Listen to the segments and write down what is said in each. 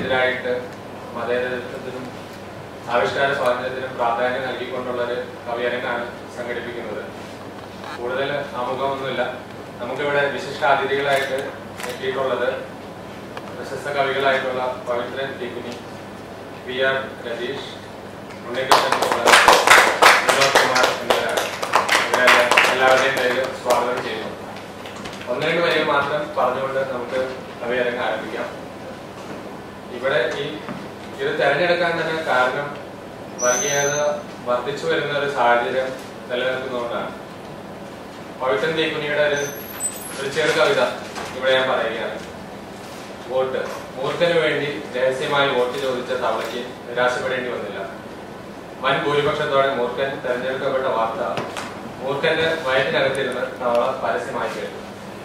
എതിരായിട്ട് മതേതരത്വത്തിനും ആവിഷ്കാര സ്വാതന്ത്ര്യത്തിനും പ്രാധാന്യം നൽകിക്കൊണ്ടുള്ളൊരു കവിയരങ്ങാണ് സംഘടിപ്പിക്കുന്നത്. കൂടുതൽ ആമുഖമൊന്നുമില്ല. നമുക്കിവിടെ വിശിഷ്ട അതിഥികളായിട്ട് എത്തിയിട്ടുള്ളത് പ്രശസ്ത കവികളായിട്ടുള്ള പവിത്രൻ തിക്കുനി, PR രതീഷ്, ഉണ്ണികൃഷ്ണൻ, വിനോദ് കുമാർ എന്നിവരാണ്. ഇവരെ എല്ലാവരുടെയും പേര് സ്വാഗതം ചെയ്യുന്നു. ഒന്ന് രണ്ട് വരികൾ മാത്രം പറഞ്ഞുകൊണ്ട് നമുക്ക് കവിയരങ്ങ് ആരംഭിക്കാം. ഇവിടെ ഇത് തെരഞ്ഞെടുക്കാൻ തന്നെ കാരണം വർഗീയത വർദ്ധിച്ചു വരുന്ന ഒരു സാഹചര്യം നിലനിൽക്കുന്നതുകൊണ്ടാണ്. പവിത്രൻ തിക്കുനിയുടെ ഒരു ചെറു കവിത ഇവിടെ ഞാൻ പറയുകയാണ്. വോട്ട്. മൂർഖന് വേണ്ടി രഹസ്യമായി വോട്ട് ചോദിച്ച തവളയ്ക്ക് നിരാശപ്പെടേണ്ടി വന്നില്ല. വൻ ഭൂരിപക്ഷത്തോടെ മൂർഖൻ തെരഞ്ഞെടുക്കപ്പെട്ട വാർത്ത മൂർഖന്റെ വയറ്റിനകത്തിരുന്ന് തവള പരസ്യമായി കേട്ടു.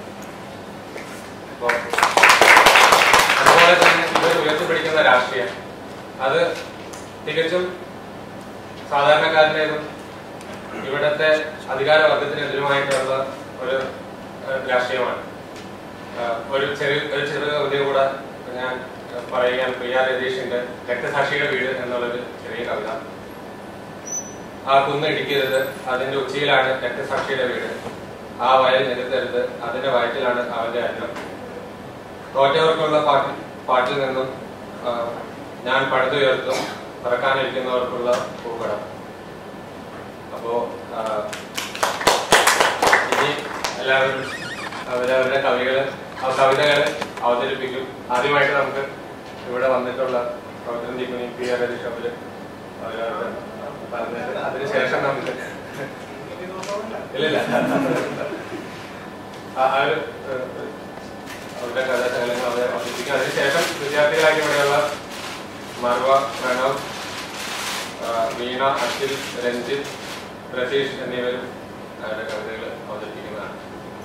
അതുപോലെ തന്നെ ഇവർ ഉയർത്തിപ്പിടിക്കുന്ന രാഷ്ട്രീയം അത് തികച്ചും സാധാരണക്കാരൻ്റെതും ഇവിടത്തെ അധികാരവർഗത്തിനെതിരുമായിട്ടുള്ള ഒരു രാഷ്ട്രീയമാണ്. ഒരു ചെറിയ കവിത കൂടെ ഞാൻ പറയുകയാണ്. PR രതീഷിന്റെ രക്തസാക്ഷിയുടെ വീട് എന്നുള്ളൊരു ചെറിയ കവിത. ആ കുന്ന് ഇടിക്കരുത്, അതിന്റെ ഉച്ചിയിലാണ് രക്തസാക്ഷിയുടെ വീട്. ആ വയൽ നികത്തരുത്, അതിന്റെ വയറ്റിലാണ് അവന്റെ അന്നം. തോറ്റവർക്കുള്ള പാട്ടിൽ നിന്നും ഞാൻ പടുത്തുയർത്തും പറക്കാനിരിക്കുന്നവർക്കുള്ള പൂക്കടം. അപ്പോ ഇനി എല്ലാവരും അവരവരുടെ കവിതകൾ അവതരിപ്പിക്കും. ആദ്യമായിട്ട് നമുക്ക് ഇവിടെ വന്നിട്ടുള്ള പവിത്രൻ തിക്കുനി, PR രതീഷ് അവര് പറഞ്ഞിട്ട് അതിനുശേഷം നമുക്ക് ഇല്ലില്ല അവരുടെ കഥാശകലങ്ങൾ അവരെ അവതരിപ്പിക്കും. അതിനുശേഷം വിദ്യാർത്ഥികളായി ഇവിടെയുള്ള മർവ, പ്രണവ്, വീണ, അഖിൽ, രഞ്ജിത്ത്, പ്രതീഷ് എന്നിവരും അവരുടെ കവിതകൾ അവതരിപ്പിക്കുന്നതാണ്.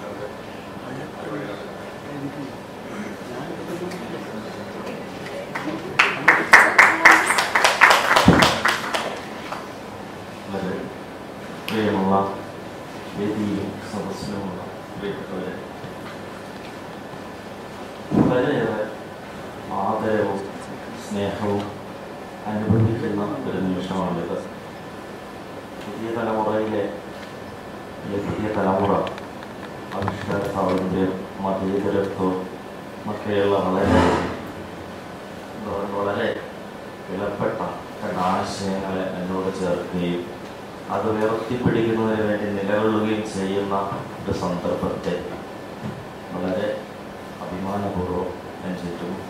പ്രിയമുള്ള വേദിയിലും സദസ്സിലുമുള്ള പ്രിയപ്പെട്ടവരെ, വളരെയേറെ ആദരവും സ്നേഹവും അനുഭവിക്കുന്ന ഒരു നിമിഷമാണിത്. പുതിയ തലമുറയിലെ പുതിയ തലമുറ ആവിഷ്കാര സ്വാതന്ത്ര്യം, മതേതരത്വം ഒക്കെയുള്ള വളരെ വിലപ്പെട്ട ആശയങ്ങളെ എന്നോട് ചേർക്കുകയും അത് ഉയർത്തിപ്പിടിക്കുന്നതിന് വേണ്ടി നിലകൊള്ളുകയും ചെയ്യുന്ന ഒരു സന്ദർഭത്തെ വളരെ അഭിമാനപൂർവ്വം ഞാൻ ചുറ്റുന്നു.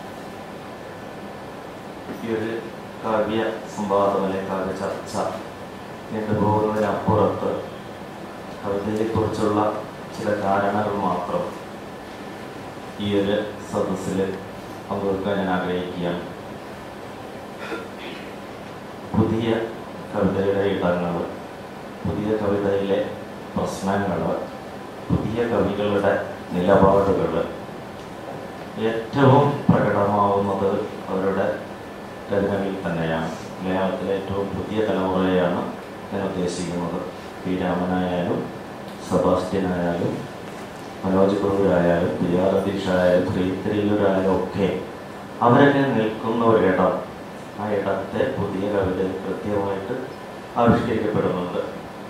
ഈ ഒരു കാവ്യ സംവാദം അല്ലെങ്കിൽ കാവ്യ ചർച്ച നീണ്ടുപോകുന്നതിനപ്പുറത്ത് കവിതയെക്കുറിച്ചുള്ള ചില ധാരണകൾ മാത്രം ഈ ഒരു സദസ്സിൽ പങ്കുവെക്കാൻ ഞാൻ ആഗ്രഹിക്കുകയാണ്. പുതിയ കവിതയുടെ ഇടങ്ങൾ, പുതിയ കവിതയിലെ പ്രശ്നങ്ങൾ, പുതിയ കവികളുടെ നിലപാടുകൾ ഏറ്റവും പ്രകടമാവുന്നത് അവരുടെ രചനകളിൽ തന്നെയാണ്. മലയാളത്തിലെ ഏറ്റവും പുതിയ തലമുറയെയാണ് ഞാൻ ഉദ്ദേശിക്കുന്നത്. പി രാമനായാലും സെബാസ്റ്റ്യനായാലും മനോജ് പ്രഭുരായാലും PR രതീഷായാലും ശ്രീധരീവരായാലും ഒക്കെ അവരൊക്കെ നിൽക്കുന്ന ഒരിടം, ആ ഇടത്തെ പുതിയ കവിതയിൽ കൃത്യമായിട്ട് ആവിഷ്കരിക്കപ്പെടുന്നുണ്ട്.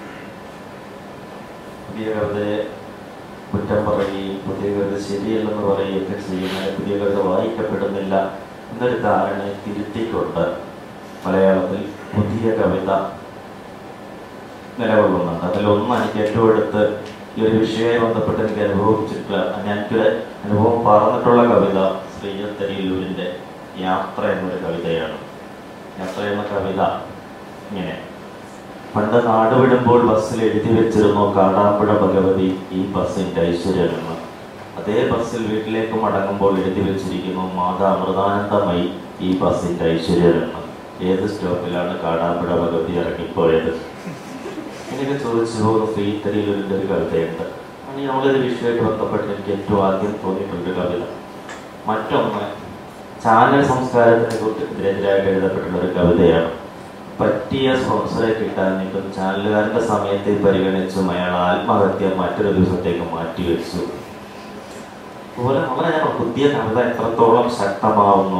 പുതിയ കവിതയെ കുറ്റം പറയുകയും പുതിയ കവിത ശരിയല്ലെന്ന് പറയുകയൊക്കെ ചെയ്യുന്നത് പുതിയ കവിത വായിക്കപ്പെടുന്നില്ല എന്നൊരു ധാരണയെ തിരുത്തിക്കൊണ്ട് മലയാളത്തിൽ പുതിയ കവിത നിലകൊള്ളുന്നുണ്ട്. അതിലൊന്ന് എനിക്ക് ഏറ്റവും അടുത്ത് ഈ ഒരു വിഷയവുമായി ബന്ധപ്പെട്ട് എനിക്ക് എനിക്കൊരു അനുഭവം പറഞ്ഞിട്ടുള്ള കവിത ശ്രീധരീവരിൻ്റെ യാത്ര എന്നൊരു കവിതയാണ്. യാത്ര എന്ന കവിത ഇങ്ങനെ: പണ്ട് നാട് വിടുമ്പോൾ ബസ്സിൽ എഴുതി വെച്ചിരുന്നു കാടാമ്പുഴ ഭഗവതി ഈ ബസ്സിൻ്റെ ഐശ്വര്യമെന്ന്. അതേ ബസ്സിൽ വീട്ടിലേക്ക് മടങ്ങുമ്പോൾ എഴുതി വെച്ചിരിക്കുന്നു മാതാ അമൃതാനന്ദമയി ഈ ബസ്സിൻ്റെ ഐശ്വര്യമെന്ന്. ഏത് സ്റ്റോപ്പിലാണ് കാടാമ്പുഴ ഭഗവതി ഇറങ്ങിപ്പോയത്? എനിക്ക് ചോദിച്ചു പോകുന്ന ശ്രീധരീവരിൻ്റെ ഒരു കവിതയുണ്ട്. നമ്മളൊരു വിഷയമായിട്ട് ബന്ധപ്പെട്ട് എനിക്ക് ഏറ്റവും ആദ്യം തോന്നിയിട്ടുള്ളൊരു കവിത. മറ്റൊന്ന് ചാനൽ സംസ്കാരത്തിനെതിരായിട്ട് എഴുതപ്പെട്ടുള്ളൊരു കവിതയാണ്. പറ്റിയ സ്പോൺസറെ കിട്ടാനിട്ടും ചാനലുകാരൻ്റെ സമയത്തെ പരിഗണിച്ചും അയാൾ ആത്മഹത്യ മറ്റൊരു ദിവസത്തേക്ക് മാറ്റിവെച്ചു. അതുപോലെ നമ്മളെ പുതിയ കവിത എത്രത്തോളം ശക്തമാവുന്നു,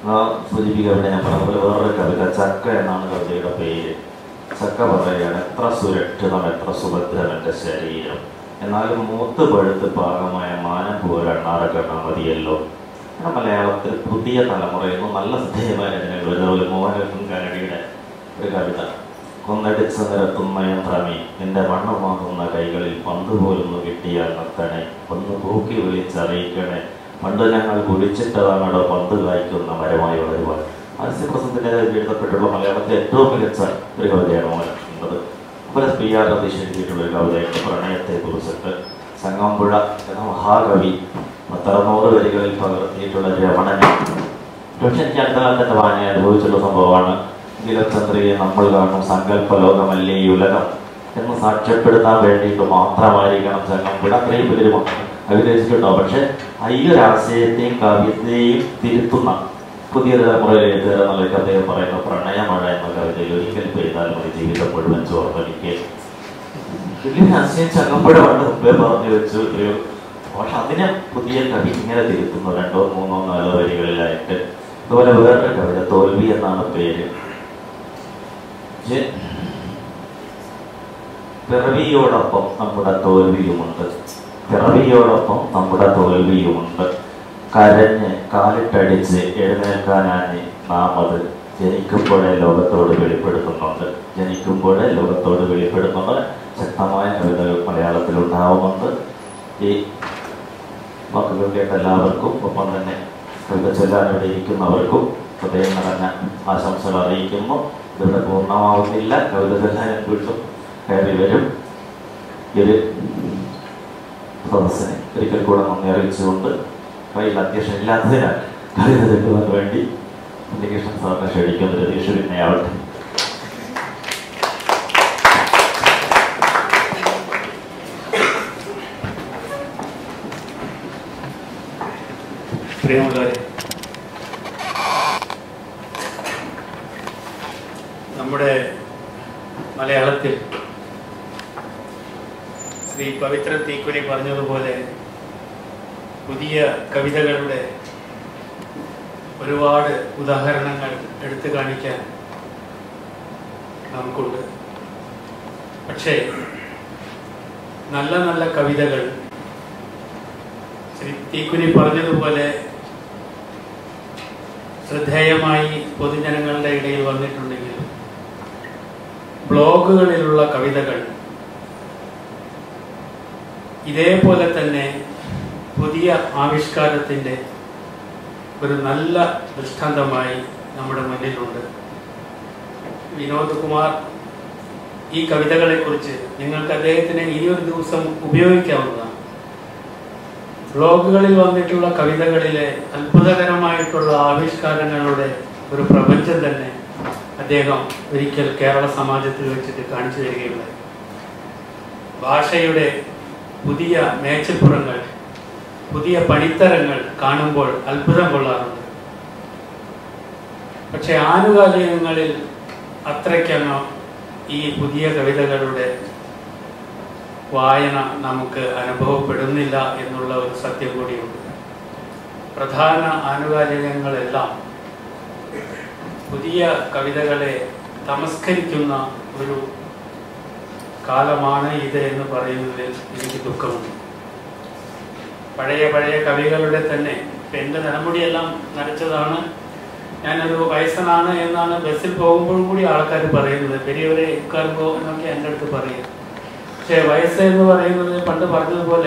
സൂചിപ്പിക്കവിടെ ഞാൻ പറഞ്ഞതുപോലെ വേറൊരു കവിത ചക്ക എന്നാണ് കവിതയുടെ പേര്. ചക്ക പറയുകയാണ്, എത്ര സുരക്ഷിതം എത്ര സുഭദ്രം എൻ്റെ ശരീരം, എന്നാലും മൂത്ത് പഴുത്ത് പാകമായ മാനം പോലെ എണ്ണാറക്കെണ്ണ മതിയല്ലോ. മലയാളത്തിൽ പുതിയ തലമുറയിൽ നിന്ന് നല്ല ശ്രദ്ധേയമായ രചനകൾ അതുപോലെ മോഹൻകൃഷ്ണൻ കരടിയുടെ ഒരു കവിത. കൊന്നടിച്ച് നിരത്തുന്ന യന്ത്രമേ നിന്റെ മണ്ണ് മാകുന്ന കൈകളിൽ പന്ത് പോലൊന്ന് കിട്ടിയാൽ നിർത്തണേ, ഒന്ന് തൂക്കി വിളിച്ചറിയിക്കണേ, പണ്ട് ഞങ്ങൾ കുടിച്ചിട്ടതാണോ പന്ത് കായ്ക്കുന്ന മരമായി വളരുവാൻ. ആസ്യപ്രസത്തിൻ്റെ എഴുതപ്പെട്ടുള്ള മലയാളത്തിലെ ഏറ്റവും മികച്ച ഒരു കവിതയാണ് മോഹൻകൃഷ്ണത്. അതുപോലെ PR രതീഷ് എഴുതിയിട്ടുള്ള ഒരു കവിതയുണ്ട് പ്രണയത്തെ കുറിച്ചിട്ട്. ചങ്ങമ്പുഴ എന്ന മഹാകവി 100 വരികളിൽ പകർത്തിയിട്ടുള്ള രമണനെ പക്ഷെ എനിക്ക് അടുത്ത കാലത്തെ വായന അനുഭവിച്ചുള്ള സംഭവമാണ്. നീലചന്ദ്രയെ നമ്മൾ കാണും സങ്കല്പ ലോകമല്ലേ ഈ ഉലകം എന്ന് സാക്ഷ്യപ്പെടുത്താൻ വേണ്ടിയിട്ട് മാത്രമായിരിക്കണം ചങ്ങമ്പുഴ അത്രയും വലിയൊരു അഭിനയിച്ചിട്ടുണ്ടാവും. പക്ഷെ ഈ ഒരു ആശയത്തെയും കാവ്യത്തെയും തിരുത്തുന്ന പുതിയൊരു തലമുറയിൽ എഴുതുക എന്നുള്ളൊക്കെ അദ്ദേഹം പറയുന്ന പ്രണയമഴ എന്ന കവിതയിൽ ഒരിക്കൽ പെയ്താൽ മതി ജീവിതം മുഴുവൻ ചോർന്നൊലിക്ക്. വലിയ ആശയം ചങ്ങമ്പുഴ പണ്ട് മുമ്പേ പറഞ്ഞു വെച്ചു. പക്ഷെ അതിനെ പുതിയ കവി ഇങ്ങനെ തിരുത്തുന്നു 2, 3, 4 വരികളിലായിട്ട്. അതുപോലെ വേറൊരു കവിത തോൽവി എന്നാണ് പേര്. പിറവിയോടൊപ്പം നമ്മുടെ തോൽവിയുമുണ്ട്, പിറവിയോടൊപ്പം നമ്മുടെ തോൽവിയുമുണ്ട്, കരഞ്ഞ് കാലിട്ടടിച്ച് എഴുന്നേൽക്കാനായി നാം അത് ജനിക്കുമ്പോഴേ ലോകത്തോട് വെളിപ്പെടുത്തുന്നുണ്ട്, ജനിക്കുമ്പോഴേ ലോകത്തോട് വെളിപ്പെടുത്തുന്നുണ്ട്. ശക്തമായ കവിതകൾ മലയാളത്തിൽ ഉണ്ടാവുന്നുണ്ട്. ഈ വാക്കുകൾ കേട്ട എല്ലാവർക്കും ഒപ്പം തന്നെ കവിത ചൊല്ലാനിവിടെ ഇരിക്കുന്നവർക്കും ഹൃദയം നിറഞ്ഞ ആശംസകൾ അറിയിക്കുന്നു. ഇതിവിടെ പൂർണ്ണമാവുന്നില്ല, കവിത ചൊല്ലാൻ വീണ്ടും കയറി വരും. ഒരു സദസ്സിനെ ഒരിക്കൽ കൂടെ നന്ദി അറിയിച്ചുകൊണ്ട് കയ്യിൽ അധ്യക്ഷൻ ഇല്ലാത്തതിനാൽ കവിത ചൊല്ലുവാൻ വേണ്ടി ഉണ്ണികൃഷ്ണൻ സാറിനെ ക്ഷണിക്കുന്ന രതീഷ് പിന്നെയാവട്ടെ. പ്രിയമുള്ളവരെ, നമ്മുടെ മലയാളത്തിൽ ശ്രീ പവിത്രൻ തീക്കുനി പറഞ്ഞതുപോലെ പുതിയ കവിതകളുടെ ഒരുപാട് ഉദാഹരണങ്ങൾ എടുത്തു കാണിക്കാൻ നമുക്കുണ്ട്. പക്ഷേ നല്ല നല്ല കവിതകൾ ശ്രീ തീക്കുനി പറഞ്ഞതുപോലെ ശ്രദ്ധേയമായി പൊതുജനങ്ങളുടെ ഇടയിൽ വന്നിട്ടുണ്ടെങ്കിൽ ബ്ലോഗുകളിലുള്ള കവിതകൾ ഇതേപോലെ തന്നെ പുതിയ ആവിഷ്കാരത്തിൻ്റെ ഒരു നല്ല ദൃഷ്ടാന്തമായി നമ്മുടെ മുന്നിലുണ്ട്. വിനോദ് കുമാർ ഈ കവിതകളെക്കുറിച്ച് നിങ്ങൾക്ക് അദ്ദേഹത്തിന് ഇനിയൊരു ദിവസം ഉപയോഗിക്കാവുന്നതാണ്. ബ്ലോഗുകളിൽ വന്നിട്ടുള്ള കവിതകളിലെ അത്ഭുതകരമായിട്ടുള്ള ആവിഷ്കാരങ്ങളുടെ ഒരു പ്രപഞ്ചം തന്നെ അദ്ദേഹം ഒരിക്കൽ കേരള സമാജത്തിൽ വെച്ചിട്ട് കാണിച്ചു തരികയുണ്ടായി. ഭാഷയുടെ പുതിയ മേച്ചപ്പുറങ്ങൾ, പുതിയ പണിത്തരങ്ങൾ കാണുമ്പോൾ അത്ഭുതം കൊള്ളാറുണ്ട്. പക്ഷെ ആനുകാലികങ്ങളിൽ അത്രയ്ക്കങ്ങ് ഈ പുതിയ കവിതകളുടെ വായന നമുക്ക് അനുഭവപ്പെടുന്നില്ല എന്നുള്ള ഒരു സത്യം കൂടിയുണ്ട്. പ്രധാന ആനുകാലികങ്ങളെല്ലാം പുതിയ കവിതകളെ തമസ്കരിക്കുന്ന ഒരു കാലമാണ് ഇത് എന്ന് പറയുന്നതിൽ എനിക്ക് ദുഃഖമുണ്ട്. പഴയ കവികളുടെ തന്നെ എൻ്റെ തലമുടിയെല്ലാം നരച്ചതാണ്, ഞാനൊരു വയസ്സനാണ് എന്നാണ് ബസ്സിൽ പോകുമ്പോഴും കൂടി ആൾക്കാർ പറയുന്നത്. പെരിയവരെ ഇക്കാർക്കോ എന്നൊക്കെ എൻ്റെ അടുത്ത് പറയും. പക്ഷേ വയസ്സ് എന്ന് പറയുന്നത് പണ്ട് പറഞ്ഞതുപോലെ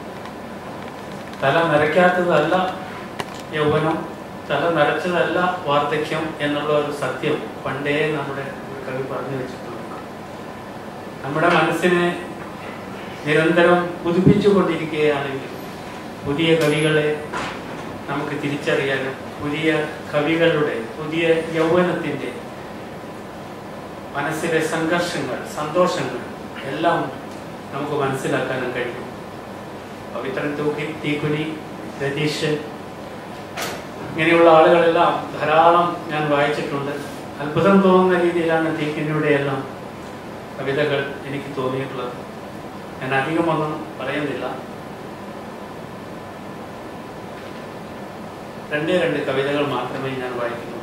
തല നരയ്ക്കാത്തതല്ല യൗവനം, തല നരച്ചതല്ല വാർദ്ധക്യം എന്നുള്ള ഒരു സത്യം പണ്ടേ നമ്മുടെ കവി പറഞ്ഞു വെച്ചിട്ടുണ്ട്. നമ്മുടെ മനസ്സിനെ നിരന്തരം പുതുപ്പിച്ചുകൊണ്ടിരിക്കുകയാണെങ്കിൽ പുതിയ കവികളെ നമുക്ക് തിരിച്ചറിയാനും പുതിയ കവികളുടെ പുതിയ യൗവനത്തിൻ്റെ മനസ്സിലെ സംഘർഷങ്ങൾ, സന്തോഷങ്ങൾ എല്ലാം നമുക്ക് മനസ്സിലാക്കാനും കഴിയും. പവിത്രൻ തീക്കുനി, രതീഷ്, ഇങ്ങനെയുള്ള ആളുകളെല്ലാം ധാരാളം ഞാൻ വായിച്ചിട്ടുണ്ട്. അത്ഭുതം തോന്നുന്ന രീതിയിലാണ് തീക്കുനിയുടെ എല്ലാം കവിതകൾ എനിക്ക് തോന്നിയിട്ടുള്ളത്. ഞാൻ അധികമൊന്നും പറയുന്നില്ല. രണ്ട് കവിതകൾ മാത്രമേ ഞാൻ വായിക്കുന്നുള്ളൂ.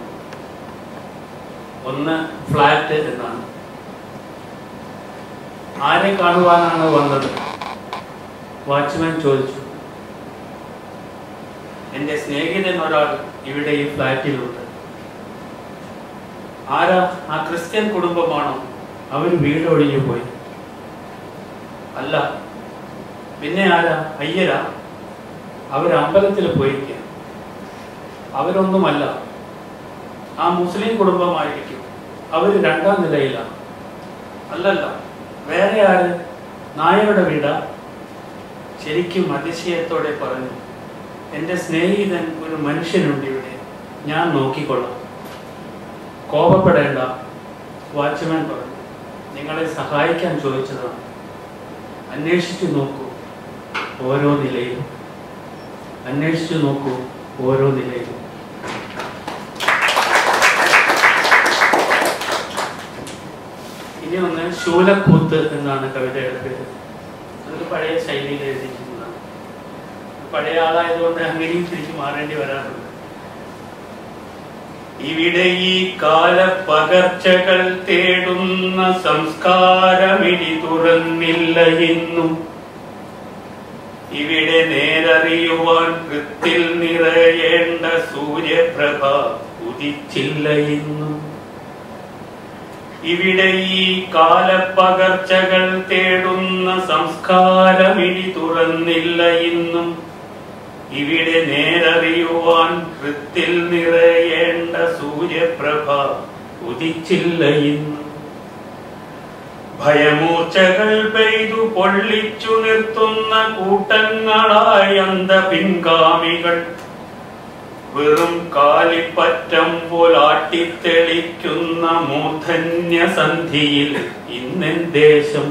ഒന്ന് ഫ്ലാറ്റ് എന്നാണ്. ആരെ കാണുവാനാണ് വന്നത്? വാച്ച്മാൻ ചോദിച്ചു. എൻ്റെ സ്നേഹിതൻ ഒരാൾ ഇവിടെ ഈ ഫ്ലാറ്റിലുണ്ട്. ആരാ? ആ ക്രിസ്ത്യൻ കുടുംബമാണോ? അവർ വീടൊഴിഞ്ഞു പോയി. അല്ല. പിന്നെ ആരാ? അയ്യരാ? അവർ അമ്പലത്തിൽ പോയിരിക്കുക. അവരൊന്നുമല്ല. ആ മുസ്ലിം കുടുംബമായിരിക്കും. അവർ 2ാം നിലയിലാണ്. അല്ലല്ല. വേറെ ആര്? നായരുടെ വീടാ? ശരിക്കും അതിശയത്തോടെ പറഞ്ഞു. എൻ്റെ സ്നേഹിതൻ ഒരു മനുഷ്യനുണ്ട് ഇവിടെ, ഞാൻ നോക്കിക്കൊള്ളാം. കോപപ്പെടേണ്ട, വാച്ച്മാൻ പറഞ്ഞു. നിങ്ങളെ സഹായിക്കാൻ ചോദിച്ചതാണ്. അന്വേഷിച്ചു നോക്കൂ ഓരോ നിലയിലും. അന്വേഷിച്ചു നോക്കൂ ഓരോ നിലയിലും. ഇനി ഒന്ന് ശൂലക്കൂത്ത് എന്നാണ് കവിതയുടെ പേര്. അതൊരു പഴയ ശൈലിയിൽ എഴുതിയിരിക്കുന്നതാണ്. പഴയ ആളായതുകൊണ്ട് അങ്ങനെയും തിരിച്ചു മാറേണ്ടി വരാറുണ്ട്. ഇവിടെ ഈ കാലപ്പകർച്ചകൾ തേടുന്ന സംസ്കാരമിടി തുറന്നില്ല എന്നും. ഇവിടെ നേരറിയുവാൻ കൃത്തിൽ നിറയേണ്ട സൂര്യപ്രഭ ഉദിച്ചില്ല എന്നും. ഇവിടെ ഈ കാലപ്പകർച്ചകൾ തേടുന്ന സംസ്കാരമിടി തുറന്നില്ല എന്നും. ഇവിടെ നേരറിയുവാൻ കൃത്തിൽ നിറയേണ്ട സൂര്യപ്രഭ ഉദിച്ചില്ല എന്നും. ഭയമൂർച്ചകൾ പെയ്തു പൊള്ളിച്ചു നിർത്തുന്ന കൂട്ടങ്ങളായ അന്ധ പിൻഗാമികൾ വെറും കാലിപ്പറ്റം പോലാട്ടിത്തെളിക്കുന്ന മൂർധന്യ സന്ധിയിൽ ഇന്നെൻ ദേശം.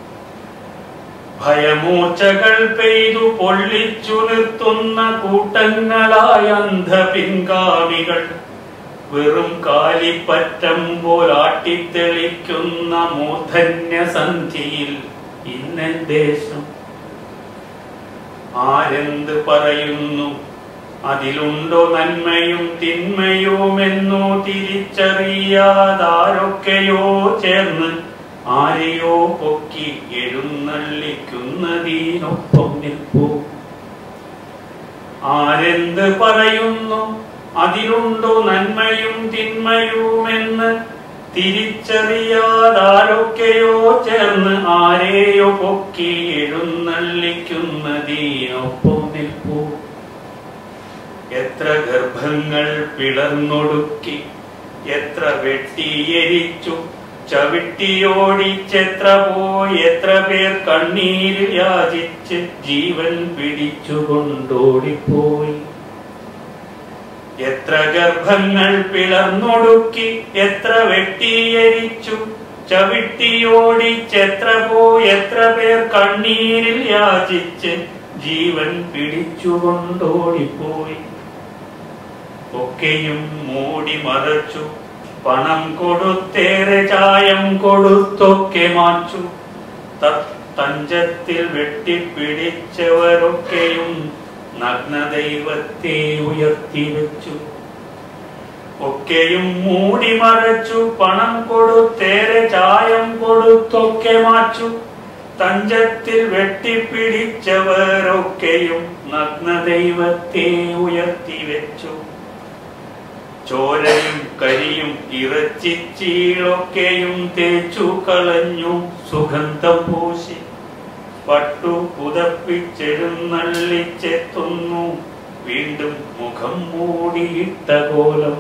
ഭയമൂർച്ചകൾ പെയ്തു പൊള്ളിച്ചു നിർത്തുന്ന കൂട്ടങ്ങളായ അന്ധ പിൻഗാമികൾ വെറും കാലിപ്പറ്റം പോലാട്ടിത്തെളിക്കുന്ന മൂർധന്യ സന്ധിയിൽ ഇന്നെൻ ദേശം. ആരെന്ത് പറയുന്നു അതിലുണ്ടോ നന്മയും തിന്മയുമെന്നോ തിരിച്ചറിയാതാരൊക്കെയോ ചേർന്ന് ആരെയോ പൊക്കി എഴുന്നള്ളിക്കുന്നതിനൊപ്പം നിൽപ്പൂ. ആരെന്ത് പറയുന്നു അതിലുണ്ടോ നന്മയും തിന്മയുമെന്ന് തിരിച്ചറിയാതാരൊക്കെയോ ചേർന്ന് ആരെയോ പൊക്കി എഴുന്നള്ളിക്കുന്നതിനൊപ്പം നിൽപ്പൂ. എത്ര ഗർഭങ്ങൾ പിളർന്നൊടുക്കി, എത്ര വെട്ടിയെരിച്ചു ചവിട്ടിയോടിച്ചെത്ര പോയി, എത്ര പേർ കണ്ണീരിൽ യാചിച്ച് ജീവൻ പിടിച്ചുകൊണ്ടോടിപ്പോയി. എത്ര ഗർഭങ്ങൾ പിളർന്നൊടുക്കി, എത്ര വെട്ടിയെരിച്ചു ചവിട്ടിയോടിച്ചെത്ര പോയി, എത്ര പേർ കണ്ണീരിൽ യാചിച്ച് ജീവൻ പിടിച്ചുകൊണ്ടോടിപ്പോയി. ഒക്കെയും മൂടി മറച്ചു, പണം കൊടുത്തേറെ ചായം കൊടുത്തൊക്കെ മാച്ചു. തഞ്ചത്തിൽ വെട്ടിപ്പിടിച്ചവരൊക്കെയും നഗ്നദൈവത്തെ ഉയർത്തിവെച്ചു. ഒക്കെയും മൂടി മറച്ചു, പണം കൊടുത്തേറെ ചായം കൊടുത്തൊക്കെ മാച്ചു. തഞ്ചത്തിൽ വെട്ടിപ്പിടിച്ചവരൊക്കെയും നഗ്നദൈവത്തെ ഉയർത്തിവെച്ചു. ചോരയും കരിയും ഇറച്ചിച്ചീളൊക്കെയും തേച്ചു കളഞ്ഞു സുഗന്ധം പൂശി. പട്ടു പുതപ്പിച്ചെഴുന്നള്ളിച്ചെത്തുന്നു വീണ്ടും മുഖം മൂടിയിട്ട കോലം.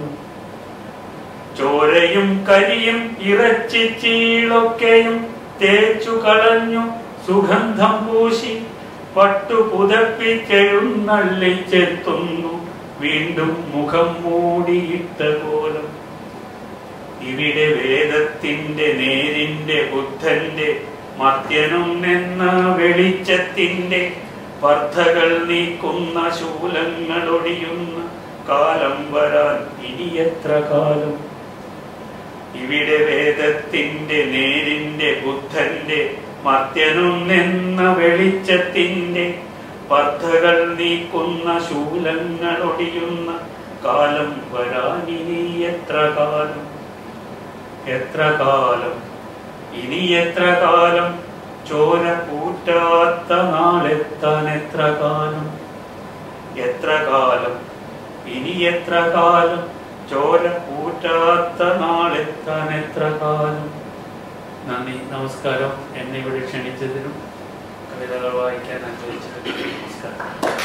ചോരയും കരിയും ഇറച്ചിച്ചീളൊക്കെയും തേച്ചു കളഞ്ഞു സുഗന്ധം പൂശി. പട്ടു പുതപ്പിച്ചെഴുന്നള്ളിച്ചെത്തുന്നു വീണ്ടും മുഖം മൂടിയിട്ട കോലം. ഇവിടെ വേദത്തിന്റെ നേരിന്റെ ബുദ്ധന്റെ മർത്യനും എന്ന വെളിച്ചത്തിന്റെ സ്പർദ്ധകൾ നീക്കുന്ന ശൂലങ്ങളൊടിയുന്ന കാലം വരാൻ ഇനി എത്ര കാലം. ഇവിടെ വേദത്തിന്റെ നേരിന്റെ ബുദ്ധന്റെ മർത്യനും എന്ന വെളിച്ചത്തിന്റെ പദ്ധകൾ നീക്കുന്ന ശൂലങ്ങളൊടിയുന്ന കാലം വരാനിനി എത്ര കാലം, എത്ര കാലം, ഇനി എത്ര കാലം, ചോര കൂറ്റാത്ത നാളെത്താൻ എത്ര കാലം, എത്ര കാലം, ഇനി എത്ര കാലം, ചോര കൂറ്റാത്ത നാളെത്താൻ എത്ര കാലം. നന്ദി, നമസ്കാരം. എന്നെ ഇവിടെ ക്ഷണിച്ചതിനും കവിതകൾ വായിക്കാൻ അനുവദിച്ചതിനും നമസ്കാരം.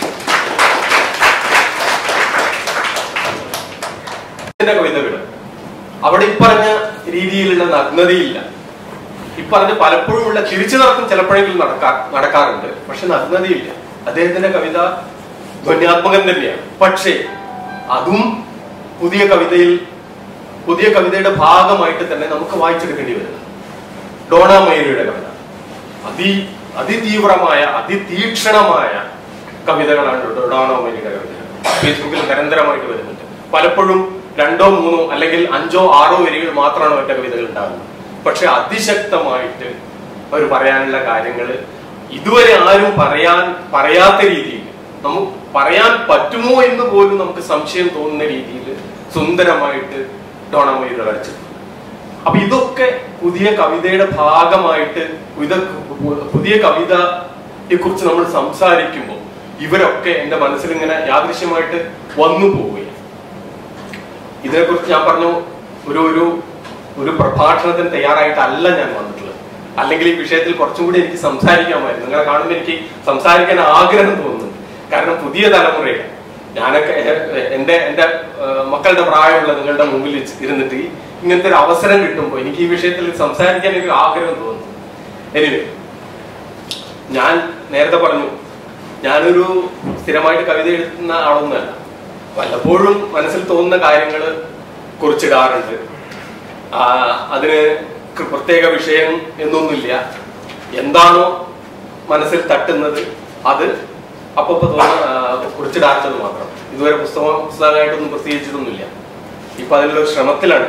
കവിതകൾ അവിടെ ഇപ്പറഞ്ഞ രീതിയിലുള്ള നഗ്നതയില്ല. ഇപ്പറഞ്ഞ പലപ്പോഴുമുള്ള തിരിച്ചു നടക്കും ചിലപ്പോഴെങ്കിലും നടക്കാറുണ്ട്, പക്ഷെ നഗ്നതയില്ല. അദ്ദേഹത്തിന്റെ കവിത ധ്വന്യാത്മകം തന്നെയാണ്. പക്ഷേ അതും പുതിയ കവിതയുടെ ഭാഗമായിട്ട് തന്നെ നമുക്ക് വായിച്ചെടുക്കേണ്ടി വരുന്നത്. ഡോണ മൈരിയുടെ കവിത അതിതീവ്രമായ അതിതീക്ഷണമായ കവിതകളാണ് ഡോണ മൈരിയുടെ കവിതകൾ. ഫേസ്ബുക്കിൽ നിരന്തരമായിട്ട് വരുന്നുണ്ട്. പലപ്പോഴും 2, 3 അല്ലെങ്കിൽ 5, 6 വരികൾ മാത്രമാണ് അവരുടെ കവിതകൾ ഉണ്ടാകുന്നത്. പക്ഷെ അതിശക്തമായിട്ട് അവർ പറയാനുള്ള കാര്യങ്ങൾ ഇതുവരെ ആരും പറയാത്ത രീതിയിൽ, നമുക്ക് പറയാൻ പറ്റുമോ എന്ന് പോലും നമുക്ക് സംശയം തോന്നുന്ന രീതിയിൽ സുന്ദരമായിട്ട് ഡോണ മൈരി വരച്ചിട്ടുണ്ട്. അപ്പൊ ഇതൊക്കെ പുതിയ കവിതയുടെ ഭാഗമായിട്ട് പുതിയ കവിതയെ കുറിച്ച് നമ്മൾ സംസാരിക്കുമ്പോൾ ഇവരൊക്കെ എന്റെ മനസ്സിൽ ഇങ്ങനെ യാദൃശ്യമായിട്ട് വന്നു പോവുകയാണ്. ഇതിനെക്കുറിച്ച് ഞാൻ പറഞ്ഞു, ഒരു പ്രഭാഷണത്തിന് തയ്യാറായിട്ടല്ല ഞാൻ വന്നിട്ടുള്ളത്. അല്ലെങ്കിൽ ഈ വിഷയത്തിൽ കുറച്ചും കൂടി എനിക്ക് സംസാരിക്കാമായിരുന്നു. നിങ്ങളെ കാണുമ്പോൾ എനിക്ക് സംസാരിക്കാൻ ആഗ്രഹം തോന്നുന്നു. കാരണം പുതിയ തലമുറയുടെ ഞാനൊക്കെ എന്റെ മക്കളുടെ പ്രായമുള്ള നിങ്ങളുടെ മുമ്പിൽ ഇരുന്നിട്ട് ഇങ്ങനത്തെ ഒരു അവസരം കിട്ടുമ്പോൾ എനിക്ക് ഈ വിഷയത്തിൽ സംസാരിക്കാൻ ഒരു ആഗ്രഹം തോന്നുന്നു. എനിവേ, ഞാൻ നേരത്തെ പറഞ്ഞു, ഞാനൊരു സ്ഥിരമായിട്ട് കവിത എഴുതുന്ന ആളൊന്നുമല്ല. വല്ലപ്പോഴും മനസ്സിൽ തോന്നുന്ന കാര്യങ്ങൾ കുറിച്ചിടാറുണ്ട്. അതിന് പ്രത്യേക വിഷയം എന്നൊന്നുമില്ല. എന്താണോ മനസ്സിൽ തട്ടുന്നത് അത് അപ്പൊ കുറിച്ചിടാറുള്ളത് മാത്രം. ഇതുവരെ പുസ്തകമായിട്ടൊന്നും പ്രസിദ്ധീകരിച്ചതൊന്നുമില്ല. ഇപ്പൊ അതിനുള്ള ശ്രമത്തിലാണ്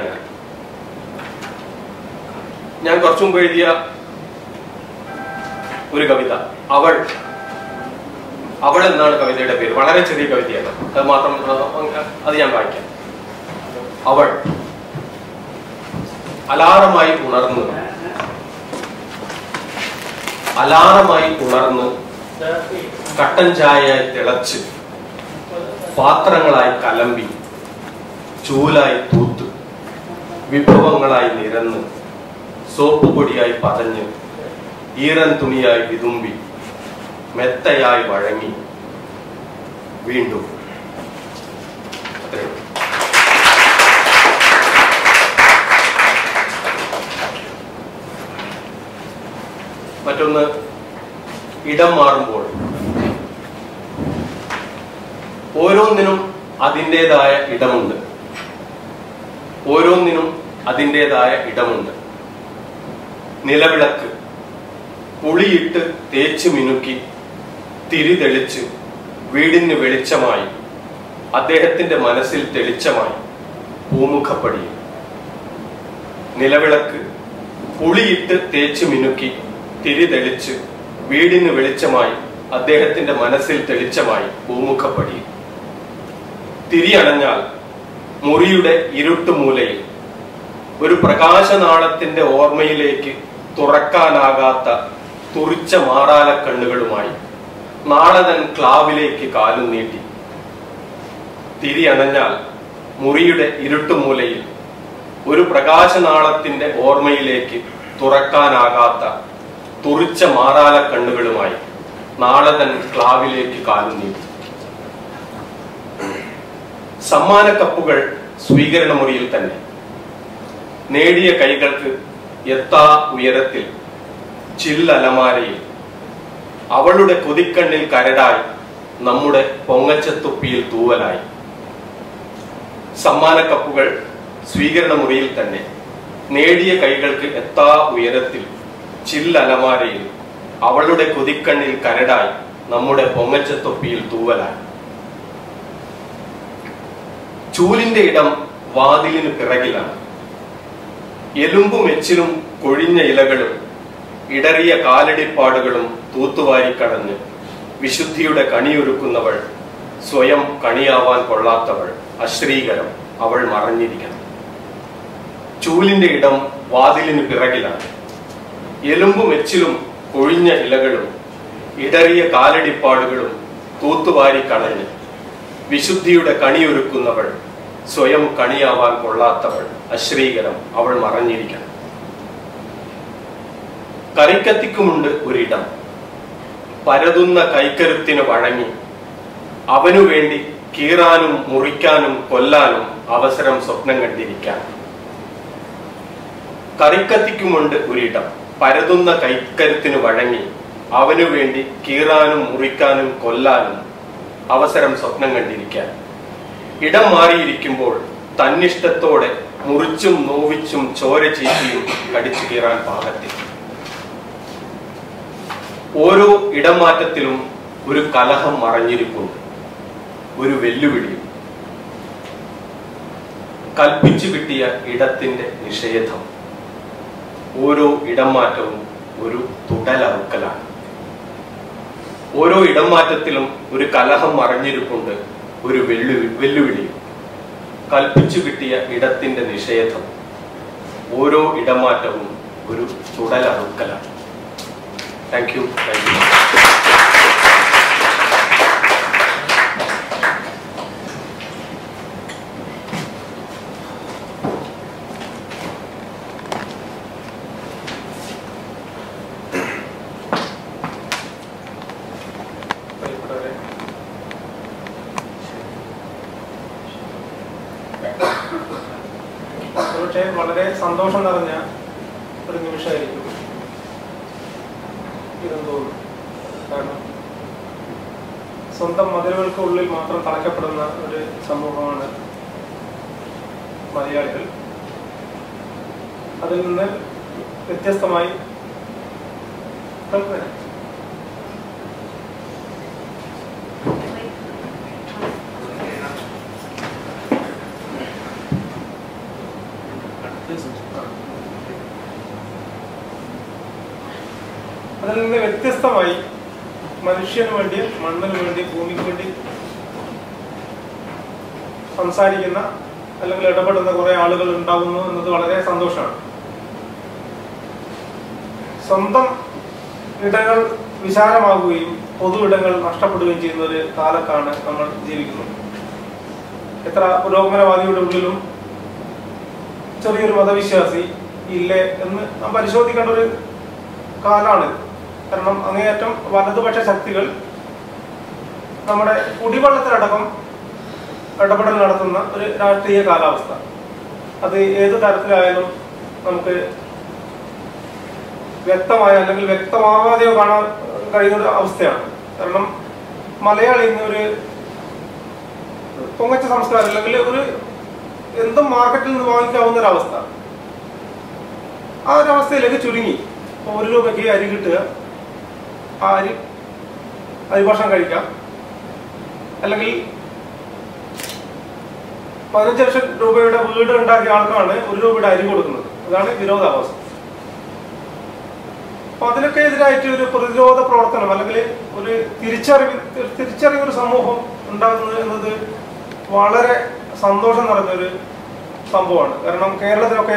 ഞാൻ കുറച്ചു മുമ്പ് എഴുതിയ ഒരു കവിത അവൾ എന്നാണ് കവിതയുടെ പേര്. വളരെ ചെറിയ കവിതയാണ്. അത് മാത്രം അത് ഞാൻ വായിക്കാം. അവൾ അലാറമായി ഉണർന്ന് കട്ടൻ ചായയായി തിളച്ച് പാത്രങ്ങളായി കലമ്പി ചൂലായി തൂത്ത് വിഭവങ്ങളായി നിരന്ന് സോപ്പ് പൊടിയായി പതഞ്ഞ് ഈറൻ തുണിയായി വിതുമ്പി മെത്തയായി വഴങ്ങി വീണ്ടും. മറ്റൊന്ന്, ഇടം മാറുമ്പോൾ ഓരോന്നിനും അതിൻ്റെതായ ഇടമുണ്ട്. നിലവിളക്ക് പുളിയിട്ട് തേച്ച് മിനുക്കി തിരി തെളിച്ച് വീടിന് വെളിച്ചമായി അദ്ദേഹത്തിന്റെ മനസ്സിൽ തെളിച്ചമായി പൂമുഖപ്പടി. നിലവിളക്ക് പുളിയിട്ട് തേച്ച് മിനുക്കി തിരി തെളിച്ച് വീടിന് വെളിച്ചമായി അദ്ദേഹത്തിന്റെ മനസ്സിൽ തെളിച്ചമായി പൂമുഖപ്പടി. തിരിയണഞ്ഞാൽ മുറിയുടെ ഇരുട്ടുമൂലയിൽ ഒരു പ്രകാശനാളത്തിന്റെ ഓർമ്മയിലേക്ക് തുറക്കാനാകാത്ത തുറിച്ച മാറാല കണ്ണുകളുമായി നാളതൻ ക്ലാവിലേക്ക് കാലും നീട്ടി. തിരിയണഞ്ഞാൽ മുറിയുടെ ഇരുട്ടുമൂലയിൽ ഒരു പ്രകാശനാളത്തിന്റെ ഓർമ്മയിലേക്ക് തുറക്കാനാകാത്ത തുറിച്ച മാറാല കണ്ണുകളുമായി നാളതൻ ക്ലാവിലേക്ക് കാലും നീട്ടി. സമ്മാനക്കപ്പുകൾ സ്വീകരണ മുറിയിൽ തന്നെ. നേടിയ കൈകൾക്ക് എത്താ ഉയരത്തിൽ ചില്ലലമാരയിൽ അവളുടെ കൊതിക്കണ്ണിൽ കരടായി നമ്മുടെ പൊങ്ങച്ചത്തുപ്പിയിൽ തൂവലായി. സമ്മാനക്കപ്പുകൾ സ്വീകരണ മുറിയിൽ തന്നെ. നേടിയ കൈകൾക്ക് എത്താ ഉയരത്തിൽ ചില്ലലമാരയിൽ അവളുടെ കൊതിക്കണ്ണിൽ കരടായി നമ്മുടെ പൊങ്ങച്ചത്തൊപ്പിയിൽ തൂവലായി. ചൂലിന്റെ ഇടം വാതിലിന് പിറകിലാണ്. എലുമ്പും എച്ചിലും കൊഴിഞ്ഞ ഇലകളും ഇടറിയ കാലടിപ്പാടുകളും തൂത്തുവാരിക്കടഞ്ഞ് വിശുദ്ധിയുടെ കണിയൊരുക്കുന്നവൾ, സ്വയം കണിയാവാൻ കൊള്ളാത്തവൾ, അശ്രീകരം, അവൾ മറഞ്ഞിരിക്കണം. ചൂലിന്റെ ഇടം വാതിലിന് പിറകിലാണ്. എലുമ്പും എച്ചിലും കൊഴിഞ്ഞ ഇലകളും ഇടറിയ കാലടിപ്പാടുകളും തൂത്തുവാരി കളഞ്ഞ് വിശുദ്ധിയുടെ കണിയൊരുക്കുന്നവൾ, സ്വയം കണിയാവാൻ കൊള്ളാത്തവൾ, അശ്രീകരം, അവൾ മറഞ്ഞിരിക്കണം. കറിക്കത്തിക്കുമുണ്ട് ഒരിടം, പരതുന്ന കൈക്കരുത്തിന് വഴങ്ങി അവനു വേണ്ടി കീറാനും മുറിക്കാനും കൊല്ലാനും അവസരം സ്വപ്നം കണ്ടിരിക്കാൻ. കറിക്കത്തിക്കുമുണ്ട് ഒരിടം, പരതുന്ന കൈക്കരുത്തിന് വഴങ്ങി അവനു വേണ്ടി കീറാനും മുറിക്കാനും കൊല്ലാനും അവസരം സ്വപ്നം കണ്ടിരിക്കാൻ. ഇടം മാറിയിരിക്കുമ്പോൾ തന്നിഷ്ടത്തോടെ മുറിച്ചും നോവിച്ചും ചോര ചീറ്റിയും കടിച്ചു കീറാൻ പാകത്തിൽ. ഓരോ ഇടമാറ്റത്തിലും ഒരു കലഹം മറഞ്ഞിരിപ്പുണ്ട്, ഒരു വെല്ലുവിളിയും. കൽപ്പിച്ചു കിട്ടിയ ഇടത്തിന്റെ നിഷേധം. ഓരോ ഇടംമാറ്റവും ഒരു തുടലറുക്കലാണ്. ഓരോ ഇടംമാറ്റത്തിലും ഒരു കലഹം മറഞ്ഞിരിപ്പുണ്ട്, ഒരു വെല്ലുവിളിയും. കൽപ്പിച്ചു കിട്ടിയ ഇടത്തിന്റെ നിഷേധം. ഓരോ ഇടമാറ്റവും ഒരു തുടലറുക്കലാണ്. Thank you. പക്ഷേ വളരെ സന്തോഷം നിറഞ്ഞ ഒരു നിമിഷമായിരിക്കും ഇതെന്ന് തോന്നുന്നു. കാരണം സ്വന്തം മതിലുകൾക്കുള്ളിൽ മാത്രം തളയ്ക്കപ്പെടുന്ന ഒരു സമൂഹമാണ് മലയാളികൾ. അതിൽ നിന്ന് വ്യത്യസ്തമായി അതിൽ നിന്ന് വ്യത്യസ്തമായി മനുഷ്യന് വേണ്ടി, മണ്ണിന് വേണ്ടി, ഭൂമിക്ക് വേണ്ടി സംസാരിക്കുന്ന അല്ലെങ്കിൽ ഇടപെടുന്ന കുറെ ആളുകൾ ഉണ്ടാകുന്നു എന്നത് വളരെ സന്തോഷമാണ്. സ്വന്തം ഇടങ്ങൾ വിശാലമാകുകയും പൊതു ഇടങ്ങൾ നഷ്ടപ്പെടുകയും ചെയ്യുന്ന ഒരു കാലത്താണ് നമ്മൾ ജീവിക്കുന്നത്. എത്ര പുരോഗമനവാദിയുടെ ഉള്ളിലും ചെറിയൊരു മതവിശ്വാസി ഇല്ലേ എന്ന് നാം പരിശോധിക്കേണ്ട ഒരു കാലമാണ്. കാരണം അങ്ങേയറ്റം വലതുപക്ഷ ശക്തികൾ നമ്മുടെ കുടിവെള്ളത്തിലടക്കം ഇടപെടൽ നടത്തുന്ന ഒരു രാഷ്ട്രീയ കാലാവസ്ഥ. അത് ഏത് തരത്തിലായാലും നമുക്ക് വ്യക്തമായ അല്ലെങ്കിൽ വ്യക്തമാവാതെയോ കാണാൻ കഴിയുന്ന ഒരു അവസ്ഥയാണ്. കാരണം മലയാളി ഇന്ന് ഒരു പൊങ്ങച്ച സംസ്കാരം അല്ലെങ്കിൽ ഒരു എന്തും മാർക്കറ്റിൽ നിന്ന് വാങ്ങിക്കാവുന്ന ഒരവസ്ഥ. ആ ഒരവസ്ഥയിലേക്ക് ചുരുങ്ങി. 1 രൂപയ്ക്ക് അരി കിട്ടുക, ആ അരി ഭക്ഷണം കഴിക്കാം. അല്ലെങ്കിൽ 15 ലക്ഷം രൂപയുടെ വീട് ഉണ്ടാക്കിയ ആൾക്കാണ് 1 രൂപയുടെ അരി കൊടുക്കുന്നത്. അതാണ് വിരോധാഭാസം. അപ്പൊ അതിനൊക്കെ എതിരായിട്ട് ഒരു പ്രതിരോധ പ്രവർത്തനം അല്ലെങ്കിൽ ഒരു തിരിച്ചറിവ് സമൂഹം ഉണ്ടാകുന്നത് എന്നത് വളരെ സന്തോഷം നിറഞ്ഞൊരു സംഭവമാണ്. കാരണം കേരളത്തിലൊക്കെ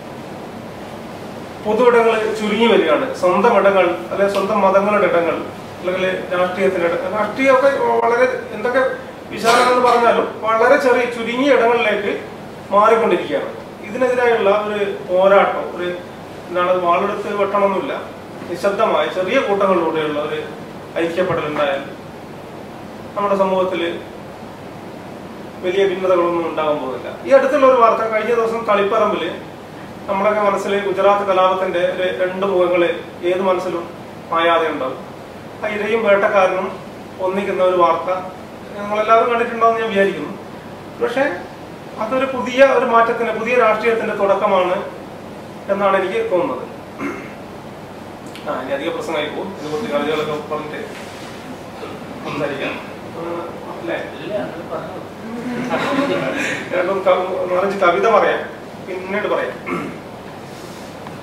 പൊതു ഇടങ്ങൾ ചുരുങ്ങി വരികയാണ്. സ്വന്തം ഇടങ്ങൾ അല്ലെങ്കിൽ സ്വന്തം മതങ്ങളുടെ ഇടങ്ങൾ അല്ലെങ്കിൽ രാഷ്ട്രീയത്തിന്റെ രാഷ്ട്രീയമൊക്കെ വളരെ എന്തൊക്കെ വിശാലമെന്ന് പറഞ്ഞാലും വളരെ ചെറിയ ചുരുങ്ങിയ ഇടങ്ങളിലേക്ക് മാറിക്കൊണ്ടിരിക്കുകയാണ്. ഇതിനെതിരായുള്ള ഒരു പോരാട്ടം, ഒരു എന്താണ് വാളെടുത്ത് വെട്ടണമെന്നില്ല, നിശബ്ദമായ ചെറിയ കൂട്ടങ്ങളിലൂടെയുള്ള ഒരു ഐക്യപ്പെടലുണ്ടായാൽ നമ്മുടെ സമൂഹത്തിൽ വലിയ ഭിന്നതകളൊന്നും ഉണ്ടാകാൻ പോകുന്നില്ല. ഈ അടുത്തുള്ള ഒരു വാർത്ത, കഴിഞ്ഞ ദിവസം കളിപ്പറമ്പില് നമ്മളൊക്കെ മനസ്സിൽ ഗുജറാത്ത് കലാപത്തിന്റെ 2 മുഖങ്ങള് ഏത് മനസ്സിലും മായാതെ ഉണ്ടാവും. ആ ഇരയും വേട്ടക്കാരനും ഒന്നിക്കുന്ന ഒരു വാർത്ത നിങ്ങളെല്ലാവരും കണ്ടിട്ടുണ്ടാവും ഞാൻ വിചാരിക്കുന്നു. പക്ഷെ അതൊരു പുതിയ ഒരു മാറ്റത്തിന്, പുതിയ രാഷ്ട്രീയത്തിന്റെ തുടക്കമാണ് എന്നാണ് എനിക്ക് തോന്നുന്നത്. ഇനി അധിക പ്രസംഗമായി പോകും. ഇതിനെക്കുറിച്ച് കവിതകളൊക്കെ പറഞ്ഞിട്ട് സംസാരിക്കാം അല്ലേ? നാലഞ്ച് കവിത പറയാം, പിന്നീട് പറയാം.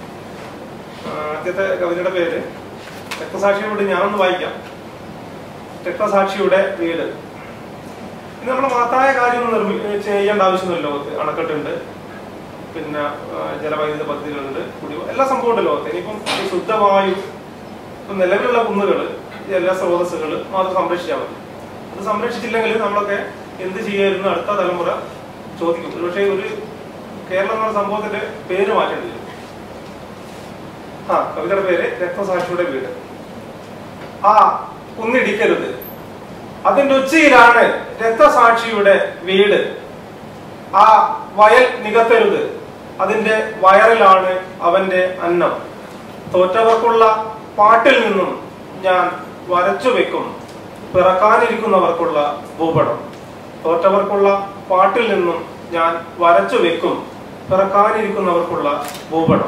ആദ്യത്തെ കവിതയുടെ പേര് രക്തസാക്ഷിയോട് ഞാനൊന്ന് വായിക്കാം. രക്തസാക്ഷിയുടെ വീട്. ഇത് നമ്മൾ മഹത്തായ കാര്യമൊന്നും ചെയ്യേണ്ട ആവശ്യമൊന്നുമില്ല. ലോകത്ത് അണക്കെട്ടുണ്ട്, പിന്നെ ജലവൈദ്യുത പദ്ധതികളുണ്ട്, എല്ലാ സംഭവം ഉണ്ട് ലോകത്ത്. ഇനിയിപ്പം ശുദ്ധവായു, ഇപ്പം നിലവിലുള്ള കുന്നുകൾ, എല്ലാ സ്രോതസ്സുകൾ മാത്രം സംരക്ഷിച്ചാൽ മതി. അത് സംരക്ഷിച്ചില്ലെങ്കിൽ നമ്മളൊക്കെ എന്ത് ചെയ്യായിരുന്നു അടുത്ത തലമുറ ചോദിക്കും. പക്ഷേ ഒരു കേരളം എന്ന സംഭവത്തിന്റെ പേര് മാറ്റേണ്ടി വരും. കവിതയുടെ പേര് രക്തസാക്ഷിയുടെ വീട്. കുന്നിടിക്കരുത്, അതിന്റെ ഉച്ചയിലാണ് രക്തസാക്ഷിയുടെ വീട്. ആ വയൽ നികത്തരുത്, അതിന്റെ വയറിലാണ് അവന്റെ അന്നം. തോറ്റവർക്കുള്ള പാട്ടിൽ നിന്നും ഞാൻ വരച്ചു വെക്കും പിറക്കാനിരിക്കുന്നവർക്കുള്ള ഭൂപടം. തോറ്റവർക്കുള്ള പാട്ടിൽ നിന്നും ഞാൻ വരച്ചു വെക്കും പിറക്കാനിരിക്കുന്നവർക്കുള്ള ഭൂപടം.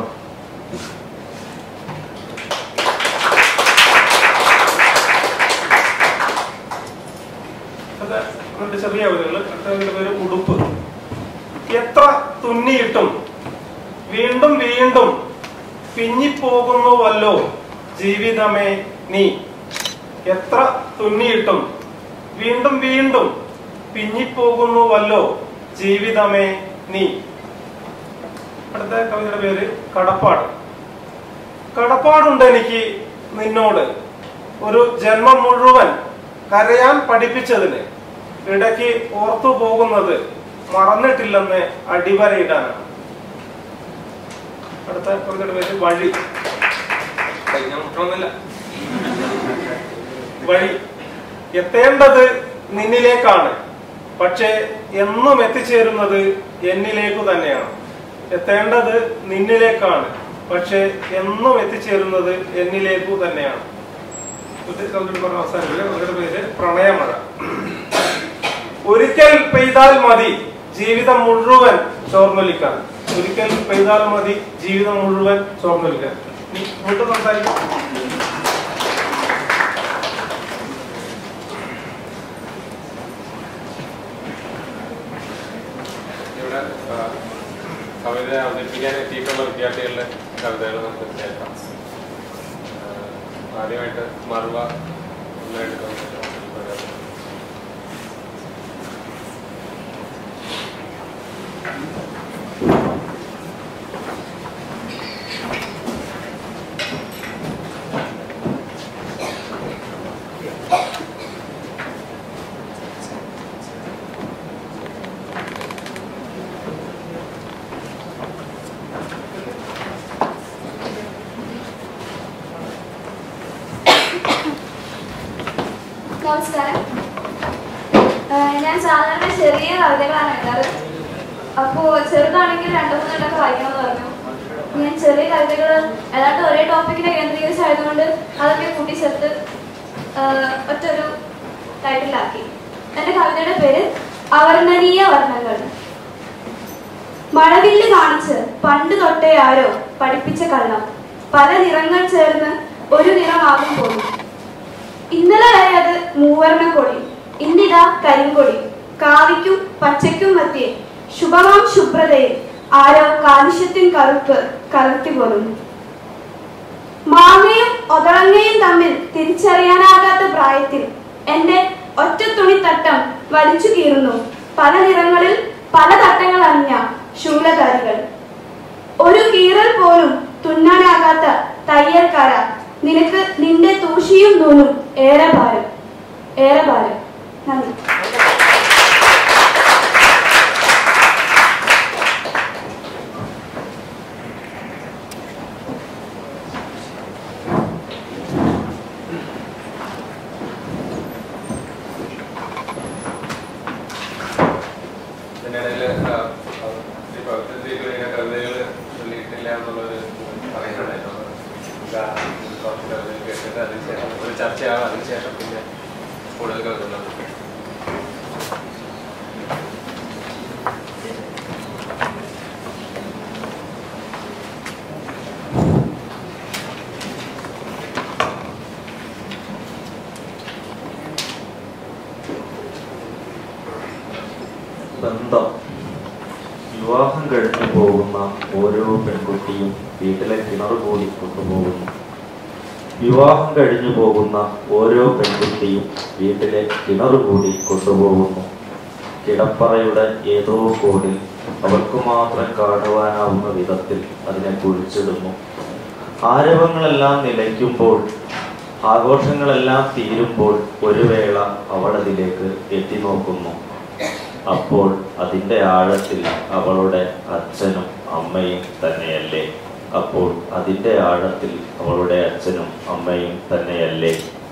ചെറിയ കവിതകൾ. അടുത്ത പേര് ഉടുപ്പ്. എത്ര തുന്നിയിട്ടും വീണ്ടും വീണ്ടും പിഞ്ഞിപ്പോകുന്നുവല്ലോ ജീവിതമേ നീ. എത്ര തുന്നിയിട്ടും വീണ്ടും വീണ്ടും പിഞ്ഞിപ്പോകുന്നുവല്ലോ ജീവിതമേ നീ. അടുത്ത കവിതയുടെ പേര് കടപ്പാട്. കടപ്പാടുണ്ട് എനിക്ക് നിന്നോട്, ഒരു ജന്മം മുഴുവൻ കരയാൻ പഠിപ്പിച്ചതിന് ഇടയ്ക്ക് ഓർത്തു പോകുന്നത് മറന്നിട്ടില്ലെന്ന് അടിവരയിടാനാണ്. അടുത്ത കവിതയുടെ പേര് വഴി. വഴി. എത്തേണ്ടത് നിന്നിലേക്കാണ്, പക്ഷെ എന്നും എത്തിച്ചേരുന്നത് എന്നിലേക്കു തന്നെയാണ്. എത്തേണ്ടത് നിന്നിലേക്കാണ്, പക്ഷെ എന്നും എത്തിച്ചേരുന്നത് എന്നിലേക്കു തന്നെയാണ്. അവസാനിപ്പിക്കുക. പേര് പ്രണയമഴ. ഒരിക്കൽ പെയ്താൽ മതി ജീവിതം മുഴുവൻ ചോർന്നൊലിക്കാൻ. ഒരിക്കൽ പെയ്താൽ മതി ജീവിതം മുഴുവൻ ചോർന്നൊലിക്കാൻ. വീണ്ടും സംസാരിക്കാം. ഇവിടെ കവിത അവതരിപ്പിക്കാൻ എത്തിയിട്ടുള്ള വിദ്യാർത്ഥികളുടെ കവിതകൾ നമുക്ക് കേൾക്കാം. ആദ്യമായിട്ട് മറുവ നമസ്കാരം. ഞാൻ സാധാരണ ചെറിയ കവിതകളാണ് എഴുതാറ്. അപ്പോ ചെറുതാണെങ്കിൽ 2-3 എണ്ണൊക്കെ വായിക്കണമെന്ന് പറഞ്ഞു. ഞാൻ ചെറിയ കവിതകൾ ഏതാണ്ട് ഒരേ ടോപ്പിക്കിനെ കേന്ദ്രീകരിച്ചായതുകൊണ്ട് അതൊക്കെ കൂട്ടിച്ചേർത്ത് ഒറ്റൊരു ടൈറ്റിലാക്കി. എന്റെ കവിതയുടെ പേര് അവർണ്ണനീയ വർണ്ണങ്ങൾ. മഴവില്ല് കാണിച്ച് പണ്ട് തൊട്ടേ ആരോ പഠിപ്പിച്ച കള്ളം, പല നിറങ്ങൾ ചേർന്ന് ഒരു നിറമാകും പോലും. ഇന്നലെ വരെ അത് മൂവർണ്ണക്കൊടി, ഇന്നിതാ കരിങ്കൊടി. കാവിക്കും പച്ചയ്ക്കും മധ്യേ ശുഭമാം ശുഭ്രതയിൽ ആരോ കാലുഷ്യത്തിൻ കറുപ്പ് കലർത്തി പോലും. മാങ്ങയും ഒതളങ്ങയും തമ്മിൽ തിരിച്ചറിയാനാകാത്ത പ്രായത്തിൽ എന്റെ ഒറ്റത്തുണി തട്ടം വലിച്ചു കീറുന്നു പല നിറങ്ങളിൽ പല തട്ടങ്ങൾ അണിഞ്ഞ ശൂലധാരികൾ. ഒരു കീറൽ പോലും തുന്നാനാകാത്ത തയ്യൽക്കാര, നിനക്ക് നിന്റെ തൂഷിയും നൂലും ഏറെ ഭാരം, ഏറെ ഭാരം. നന്ദി. കവിതകൾ ചൊല്ലിയിട്ടില്ല എന്നുള്ളൊരു പറയുന്നുണ്ടായിരുന്നു. കേട്ടിട്ട് അതിനുശേഷം ഒരു ചർച്ചയാണ്. അതിനുശേഷം പിന്നെ കൂടുതൽ കവിതകൾ ബന്ധം. വിവാഹം കഴിഞ്ഞു പോകുന്ന ഓരോ പെൺകുട്ടിയും വീട്ടിലെ കിണർ കൂടി കൊണ്ടുപോകുന്നു. വിവാഹം കഴിഞ്ഞു പോകുന്ന ഓരോ പെൺകുട്ടിയും വീട്ടിലെ കിണർ കൂടി കൊണ്ടുപോകുന്നു. കിടപ്പറയുടെ ഏതോ കോണിൽ അവർക്ക് മാത്രം കാണുവാനാവുന്ന വിധത്തിൽ അതിനെ കുഴിച്ചിടുന്നു. ആരവങ്ങളെല്ലാം നിലയ്ക്കുമ്പോൾ, ആഘോഷങ്ങളെല്ലാം തീരുമ്പോൾ ഒരു വേള അവൾ അതിലേക്ക് എത്തി നോക്കുന്നു. അപ്പോൾ അതിൻ്റെ ആഴത്തിൽ അവളുടെ അച്ഛനും അമ്മയും തന്നെയല്ലേ? അപ്പോൾ അതിൻ്റെ ആഴത്തിൽ അവളുടെ അച്ഛനും അമ്മയും തന്നെയല്ലേ?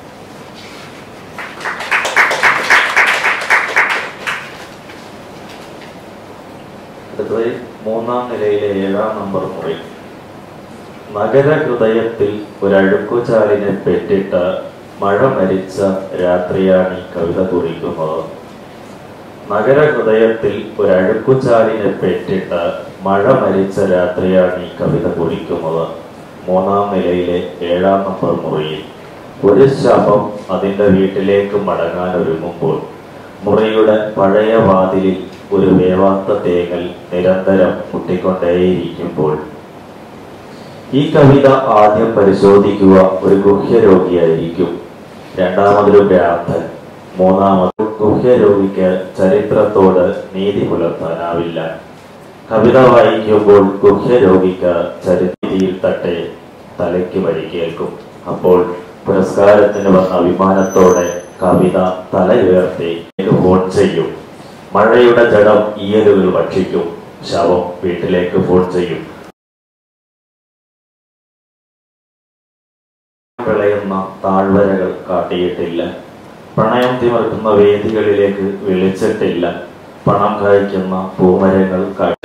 അടുത്തത് 3-ാം നിലയിലെ 7-ാം നമ്പർ മുറി. നഗര ഹൃദയത്തിൽ ഒരഴുക്കുചാലിനെ പെറ്റിട്ട മഴ മരിച്ച രാത്രിയാണ് ഈ കവിത കുറിക്കുന്നത്. നഗര ഹൃദയത്തിൽ ഒരഴുക്കുചാലിനെ പെറ്റിട്ട മഴ മരിച്ച രാത്രിയാണ് ഈ കവിത കുറിക്കുന്നത്. 3-ാം നിലയിലെ 7-ാം നമ്പർ മുറിയിൽ ഒരു ശവം അതിൻ്റെ വീട്ടിലേക്ക് മടങ്ങാൻ ഒരുങ്ങുമ്പോൾ, മുറിയുടെ പഴയ വാതിലിൽ ഒരു വേവാത്ത തേങ്ങൽ നിരന്തരം മുട്ടിക്കൊണ്ടേയിരിക്കുമ്പോൾ, ഈ കവിത ആദ്യം പരിശോധിക്കുക ഒരു ഗുഹ്യരോഗിയായിരിക്കും, രണ്ടാമതൊരു ഭ്രാന്തൻ, മൂന്നാമത് ഗുഹ്യരോഗിക്ക് ചരിത്രത്തോട് നീതി പുലർത്താനാവില്ല. കവിത വായിക്കുമ്പോൾ ഗുഹ്യരോഗിക്ക് ചരിത്രയിൽ തട്ടെ തലയ്ക്ക് വഴിക്കേൽക്കും. അപ്പോൾ പുരസ്കാരത്തിന് വന്ന അഭിമാനത്തോടെ കവിത തലയുയർത്തി ഫോൺ ചെയ്യും. മഴയുടെ ജഡം ഈയലുകൾ ഭക്ഷിക്കും. ശവം വീട്ടിലേക്ക് ഫോൺ ചെയ്യും. വിളയുന്ന താഴ്വരകൾ കാട്ടിയിട്ടില്ല. പ്രണയം തിമർക്കുന്ന വേദികളിലേക്ക് വിളിച്ചിട്ടില്ല. പണം കഴിക്കുന്ന പൂമരങ്ങൾ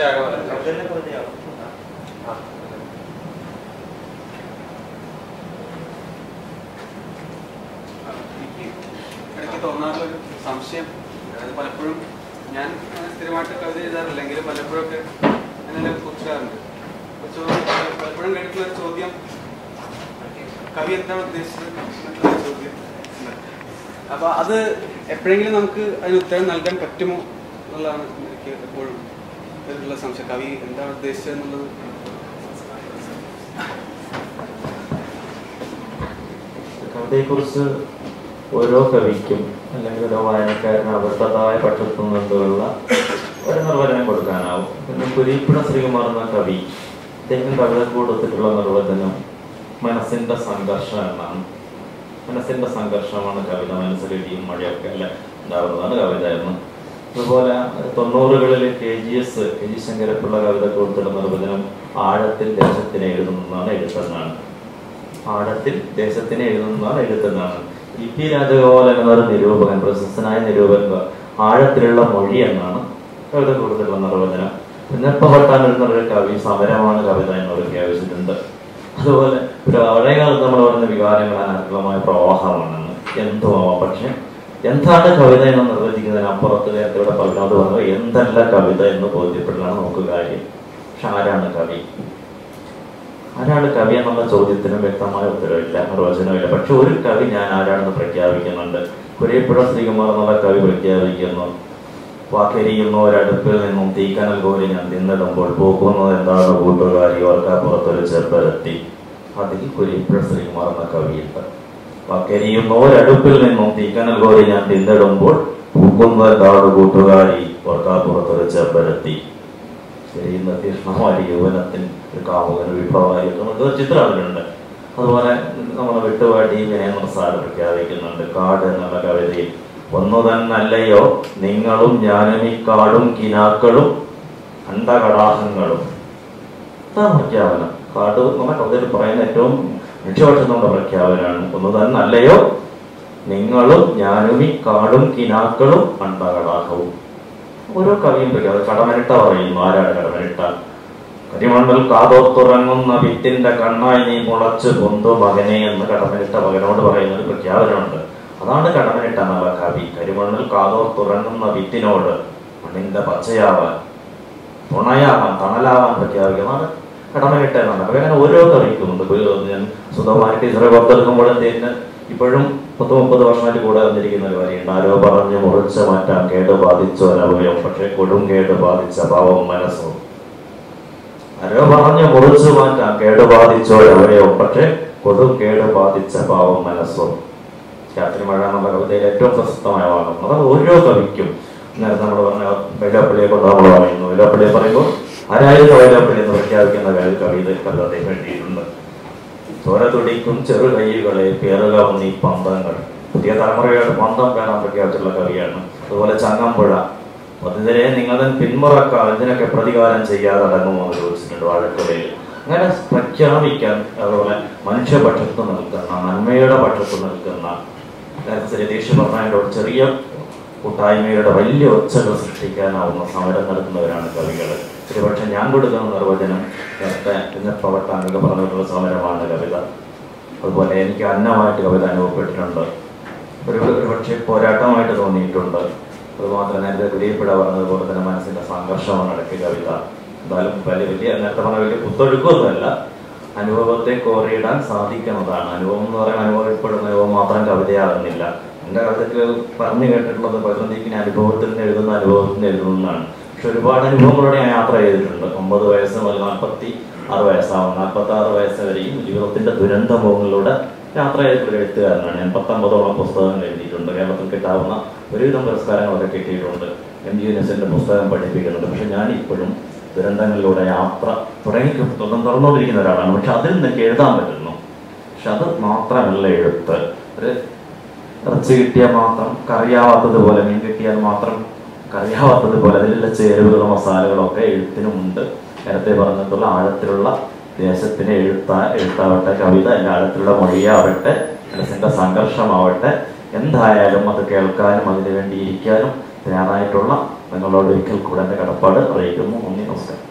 തോന്നാറുള്ളൊരു സംശയം, അതായത് പലപ്പോഴും ഞാൻ സ്ഥിരമായിട്ട് കവിത എഴുതാറില്ലെങ്കിലും പലപ്പോഴൊക്കെ അങ്ങനെ കുറിക്കാറുണ്ട്. പലപ്പോഴും കേട്ടിട്ടുള്ള ഒരു ചോദ്യം, കവി എന്താണ് ഉദ്ദേശിച്ചത് എന്നുള്ള ചോദ്യം. അപ്പൊ അത് എപ്പോഴെങ്കിലും നമുക്ക് അതിന് ഉത്തരം നൽകാൻ പറ്റുമോ എന്നുള്ളതാണ് എനിക്ക് എപ്പോഴും ഉള്ള സംശയം. കവി എന്താണ് ഉദ്ദേശിച്ചത് എന്നുള്ളത് കവിതയെക്കുറിച്ച് ഓരോ കവിക്കും അല്ലെങ്കിൽ ഓരോ വായനക്കാരനും അവരുടേതായ പക്ഷത്തു നിന്നുള്ള ഒരു നിർവചനം കൊടുക്കാനാവും. പിന്നെ കുരീപ്പുഴ ശ്രീകുമാർ എന്ന കവി, അദ്ദേഹം കവിത കൊടുത്തിട്ടുള്ള നിർവചനം മനസ്സിന്റെ സംഘർഷം എന്നാണ്. മനസ്സിന്റെ സംഘർഷമാണ് കവിത. മനസ്സിലിടിയും മഴയൊക്കെ അല്ല ഉണ്ടാവുന്നതാണ് കവിത എന്ന്. അതുപോലെ 90കളിൽ KG ശങ്കരപ്പിള്ള കവിത കൊടുത്തിട്ടുള്ള നിർവചനം ആഴത്തിൽ ദേശത്തിനെ എഴുതുന്നതാണ് എഴുത്തെന്നാണ്. ആഴത്തിൽ ദേശത്തിനെ എഴുതുന്നതാണ് എഴുത്തെന്നാണ്. EP രാജഗോപാലൻ എന്നൊരു നിരൂപകൻ, പ്രശസ്തനായ നിരൂപകൻ, ആഴത്തിലുള്ള മൊഴി എന്നാണ് കവിത കൊടുത്തിട്ടുള്ള നിർവചനം. പിന്നപ്പവട്ടാൻ എന്നൊരു കവി സമരമാണ് കവിത എന്ന് പ്രഖ്യാപിച്ചിട്ടുണ്ട്. അതുപോലെ ഒരു പഴയ കാലത്ത് നമ്മൾ പറയുന്ന വികാരങ്ങൾ അനാത്മകമായ പ്രവാഹമാണെന്ന്. എന്തുമാവാം, പക്ഷെ എന്താണ് കവിത എന്ന് നിർവചിക്കുന്നതിനപ്പുറത്ത് നേരത്തെ ഇവിടെ പറഞ്ഞത് പറഞ്ഞത് എന്തല്ല കവിത എന്ന് ബോധ്യപ്പെടലാണ് നമുക്ക് കാര്യം. പക്ഷെ ആരാണ് കവി? ആരാണ് കവി എന്നുള്ള ചോദ്യത്തിനും വ്യക്തമായ ഉത്തരവില്ല, നിർവചനമില്ല. പക്ഷെ ഒരു കവി ഞാൻ ആരാണെന്ന് പ്രഖ്യാപിക്കുന്നുണ്ട്. കുരീപ്പുഴ ശ്രീകുമാർ എന്നുള്ള കവി പ്രഖ്യാപിക്കുന്നു, വാക്കരിയുന്ന ഒരടുപ്പിൽ നിന്നും തീക്കനൽ കോരി ഞാൻ തിന്നിടുമ്പോൾ പൂക്കുന്നത് എന്താണ് കൂട്ടുകാരി ഓർക്കാപ്പുറത്തൊരു ചെറുപ്പരെത്തി. അതിൽ കുരീപ്പുഴ ശ്രീകുമാർ എന്ന കവിയുണ്ട്. വാക്കരിയുന്ന ഒരടുപ്പിൽ നിന്നും തീക്കനൽ കോരി ഞാൻ തിന്നിടുമ്പോൾ പൂക്കുന്നത് എന്താണ് കൂട്ടുകാരി ഓർക്കാപ്പുറത്തൊരു ചെറുപ്പരെത്തി. ശരിയുന്ന തീഷ്ണമാരി യൗവനത്തിൽ ഒരു കാമുകന് വിപ്ലവമായിട്ട് നമുക്ക് ചിത്രങ്ങളുണ്ട്. അതുപോലെ നമ്മളെ വിട്ടുപാടി വിനയ സാറ് പ്രഖ്യാപിക്കുന്നുണ്ട്. കാട് എന്നുള്ള കവിതയിൽ ഒന്നു തന്നല്ലയോ നിങ്ങളും ഞാനും ഈ കാടും കിനാക്കളും അണ്ടകടാഹങ്ങളും. അതാണ് പ്രഖ്യാപനം. കാട് നമ്മുടെ കവിതയിൽ പറയുന്ന ഏറ്റവും ലക്ഷ്യപക്ഷം നമ്മുടെ പ്രഖ്യാപനമാണ്. ഒന്നു തന്നല്ലയോ നിങ്ങളും ഞാനും ഈ കാടും കിനാക്കളും അണ്ടകടാഹവും. ഓരോ കവിയും പ്രഖ്യാപനം. കടമനിട്ട പറയുന്നു. ആരാണ് കടമനിട്ട? കരിമണ്ണിൽ കാതോർത്തുറങ്ങുന്ന വിത്തിന്റെ കണ്ണായി നീ മുളച്ച് പൊന്തു മകനെ എന്ന് കടമനിട്ട മകനോട് പറയുന്ന ഒരു പ്രഖ്യാപനമുണ്ട്. അതാണ് കടമനിട്ട എന്നുള്ള കവി. കരിമണ്ണിൽ കാതോർത്തുറങ്ങുന്ന വിത്തിനോട് മണ്ണിന്റെ പച്ചയാവാൻ, തുണയാവാൻ, തണലാവാൻ പ്രഖ്യാപിക്കുന്നതാണ് കടമനിട്ട എന്നുള്ള കവി. അങ്ങനെ ഓരോ കവിക്കുമുണ്ട്. ഞാൻ സുധകുമാരി ടീച്ചറെ പുറത്തെടുക്കുമ്പോഴത്തേന് ഇപ്പോഴും 30-30 വർഷമായിട്ട് കൂടെ വന്നിരിക്കുന്ന ഒരു കാര്യമുണ്ട്. ആരോ പറഞ്ഞ് മുറിച്ച് മാറ്റാൻ കേട് ബാധിച്ച ഒരവയം, പക്ഷെ കൊടും കേട് ബാധിച്ച പാവം മനസ്സും. ആരോ പറഞ്ഞ് മുറിച്ചു മാറ്റാൻ കേട് ബാധിച്ച ഒരവയവും, പക്ഷെ കൊടുക്കേട് ബാധിച്ച പാവം മനസ്സും. രാത്രി മഴ എന്നുള്ള കവിതയിൽ ഏറ്റവും പ്രശസ്തമായ ഭാഗം. അത് ഓരോ കവിക്കും നേരത്തെ നമ്മൾ പറഞ്ഞ വൈലാപ്പള്ളിയെ കൊണ്ട് നമ്മൾ പറയുന്നു. വൈലാപ്പള്ളിയെ പറയുമ്പോൾ ആരായിരുന്നു വൈലാപ്പള്ളി എന്ന് പ്രഖ്യാപിക്കുന്ന കവിത വേണ്ടിയിട്ടുണ്ട്. ചോര തുടിക്കും ചെറു കൈകളെ പേറുകാവുന്ന ഈ പന്തങ്ങൾ. പുതിയ തലമുറയുടെ പന്തം കാണാൻ പ്രഖ്യാപിച്ചിട്ടുള്ള കവിയാണ്. അതുപോലെ ചങ്ങമ്പുഴ, അതിനെ നിങ്ങളുടെ പിന്മുറക്കാർ ഇതിനൊക്കെ പ്രതികാരം ചെയ്യാതെ അടങ്ങുമോ എന്ന് ചോദിച്ചിട്ടുണ്ട് വാഴക്കുലയിൽ. അങ്ങനെ പ്രഖ്യാപിക്കാൻ, അതുപോലെ മനുഷ്യപക്ഷത്ത് നിൽക്കുന്ന, നന്മയുടെ പക്ഷത്ത് നിൽക്കുന്ന, നേരത്തെ രതീഷ് പറഞ്ഞതിനോട് ചെറിയ കൂട്ടായ്മയുടെ വലിയ ഒച്ചകൾ സൃഷ്ടിക്കാനാവുന്ന സമരം നടത്തുന്നവരാണ് കവികൾ. ഒരുപക്ഷെ ഞാൻ കൊടുക്കുന്ന നിർവചനം നേരത്തെ കുഞ്ഞപ്പവട്ടാനൊക്കെ പറഞ്ഞിട്ടുള്ള സമരമാണ് കവിത. അതുപോലെ എനിക്ക് അന്നമായിട്ട് കവിത അനുഭവപ്പെട്ടിട്ടുണ്ട്. ഒരുപക്ഷെ പോരാട്ടമായിട്ട് തോന്നിയിട്ടുണ്ട്. അതുമാത്രം നേരത്തെ പ്രിയപ്പെട പറഞ്ഞതുപോലെ തന്നെ മനസ്സിന്റെ സംഘർഷമാണ് ഇടയ്ക്ക് കവിത. എന്തായാലും വലിയ നേരത്തെ പറഞ്ഞ വലിയ കുത്തൊഴുക്കൊന്നുമല്ല, അനുഭവത്തെ കോറിയിടാൻ സാധിക്കുന്നതാണ്. അനുഭവം എന്ന് പറയുന്ന അനുഭവപ്പെടുന്ന അനുഭവം മാത്രം കവിതയാകുന്നില്ല. എൻ്റെ കവിതയ്ക്ക് പറഞ്ഞു കേട്ടിട്ടുള്ളത് പ്രകൃതിക്ക് അനുഭവത്തിൽ നിന്ന് എഴുതുന്ന അനുഭവത്തിൽ നിന്ന് എഴുതുന്നതാണ്. പക്ഷെ ഒരുപാട് അനുഭവങ്ങളോടെ ഞാൻ യാത്ര ചെയ്തിട്ടുണ്ട്. 9 വയസ്സ് മുതൽ 46 വയസ്സാവും. 46 വയസ്സ് വരെയും ജീവിതത്തിന്റെ ദുരന്തമുഖങ്ങളിലൂടെ യാത്ര ചെയ്തിട്ടുള്ള എഴുത്തുകാരനാണ് ഞാൻ. 19ഓളം പുസ്തകങ്ങൾ എഴുതിയിട്ടുണ്ട്. കേരളത്തിൽ കിട്ടാവുന്ന ഒരുവിധം പുരസ്കാരങ്ങളൊക്കെ കിട്ടിയിട്ടുണ്ട്. MG യൂനിവേഴ്സിറ്റിന്റെ പുസ്തകം പഠിപ്പിക്കുന്നുണ്ട്. പക്ഷെ ഞാൻ ഇപ്പോഴും ദുരന്തങ്ങളിലൂടെ യാത്ര തുറന്നുകൊണ്ടിരിക്കുന്ന ഒരാളാണ്. പക്ഷെ അതിൽ നിന്നൊക്കെ എഴുതാൻ പറ്റുന്നു. പക്ഷെ അത് മാത്രമല്ല എഴുത്ത്. ഒരു ഇറച്ചി കിട്ടിയാൽ മാത്രം കറിയാവാത്തതുപോലെ, മീൻ കിട്ടിയാൽ മാത്രം കറിയാവാത്തതുപോലെ അതിലുള്ള ചേരുവകളും മസാലകളും ഒക്കെ എഴുത്തിനുമുണ്ട്. നേരത്തെ പറഞ്ഞിട്ടുള്ള ആഴത്തിലുള്ള ദേശത്തിന് എഴുത്താവട്ടെ, കവിത എൻ്റെ ആഴത്തിലുള്ള മൊഴിയാവട്ടെ, മനസ്സിൻ്റെ സംഘർഷമാവട്ടെ, എന്തായാലും അത് കേൾക്കാനും അതിനു വേണ്ടി ഇരിക്കാനും തയ്യാറായിട്ടുള്ള നിങ്ങളോട് ഒരിക്കൽ കൂടെ എൻ്റെ കടപ്പാട് അറിയിക്കുന്നു. നന്ദി, നമസ്കാരം.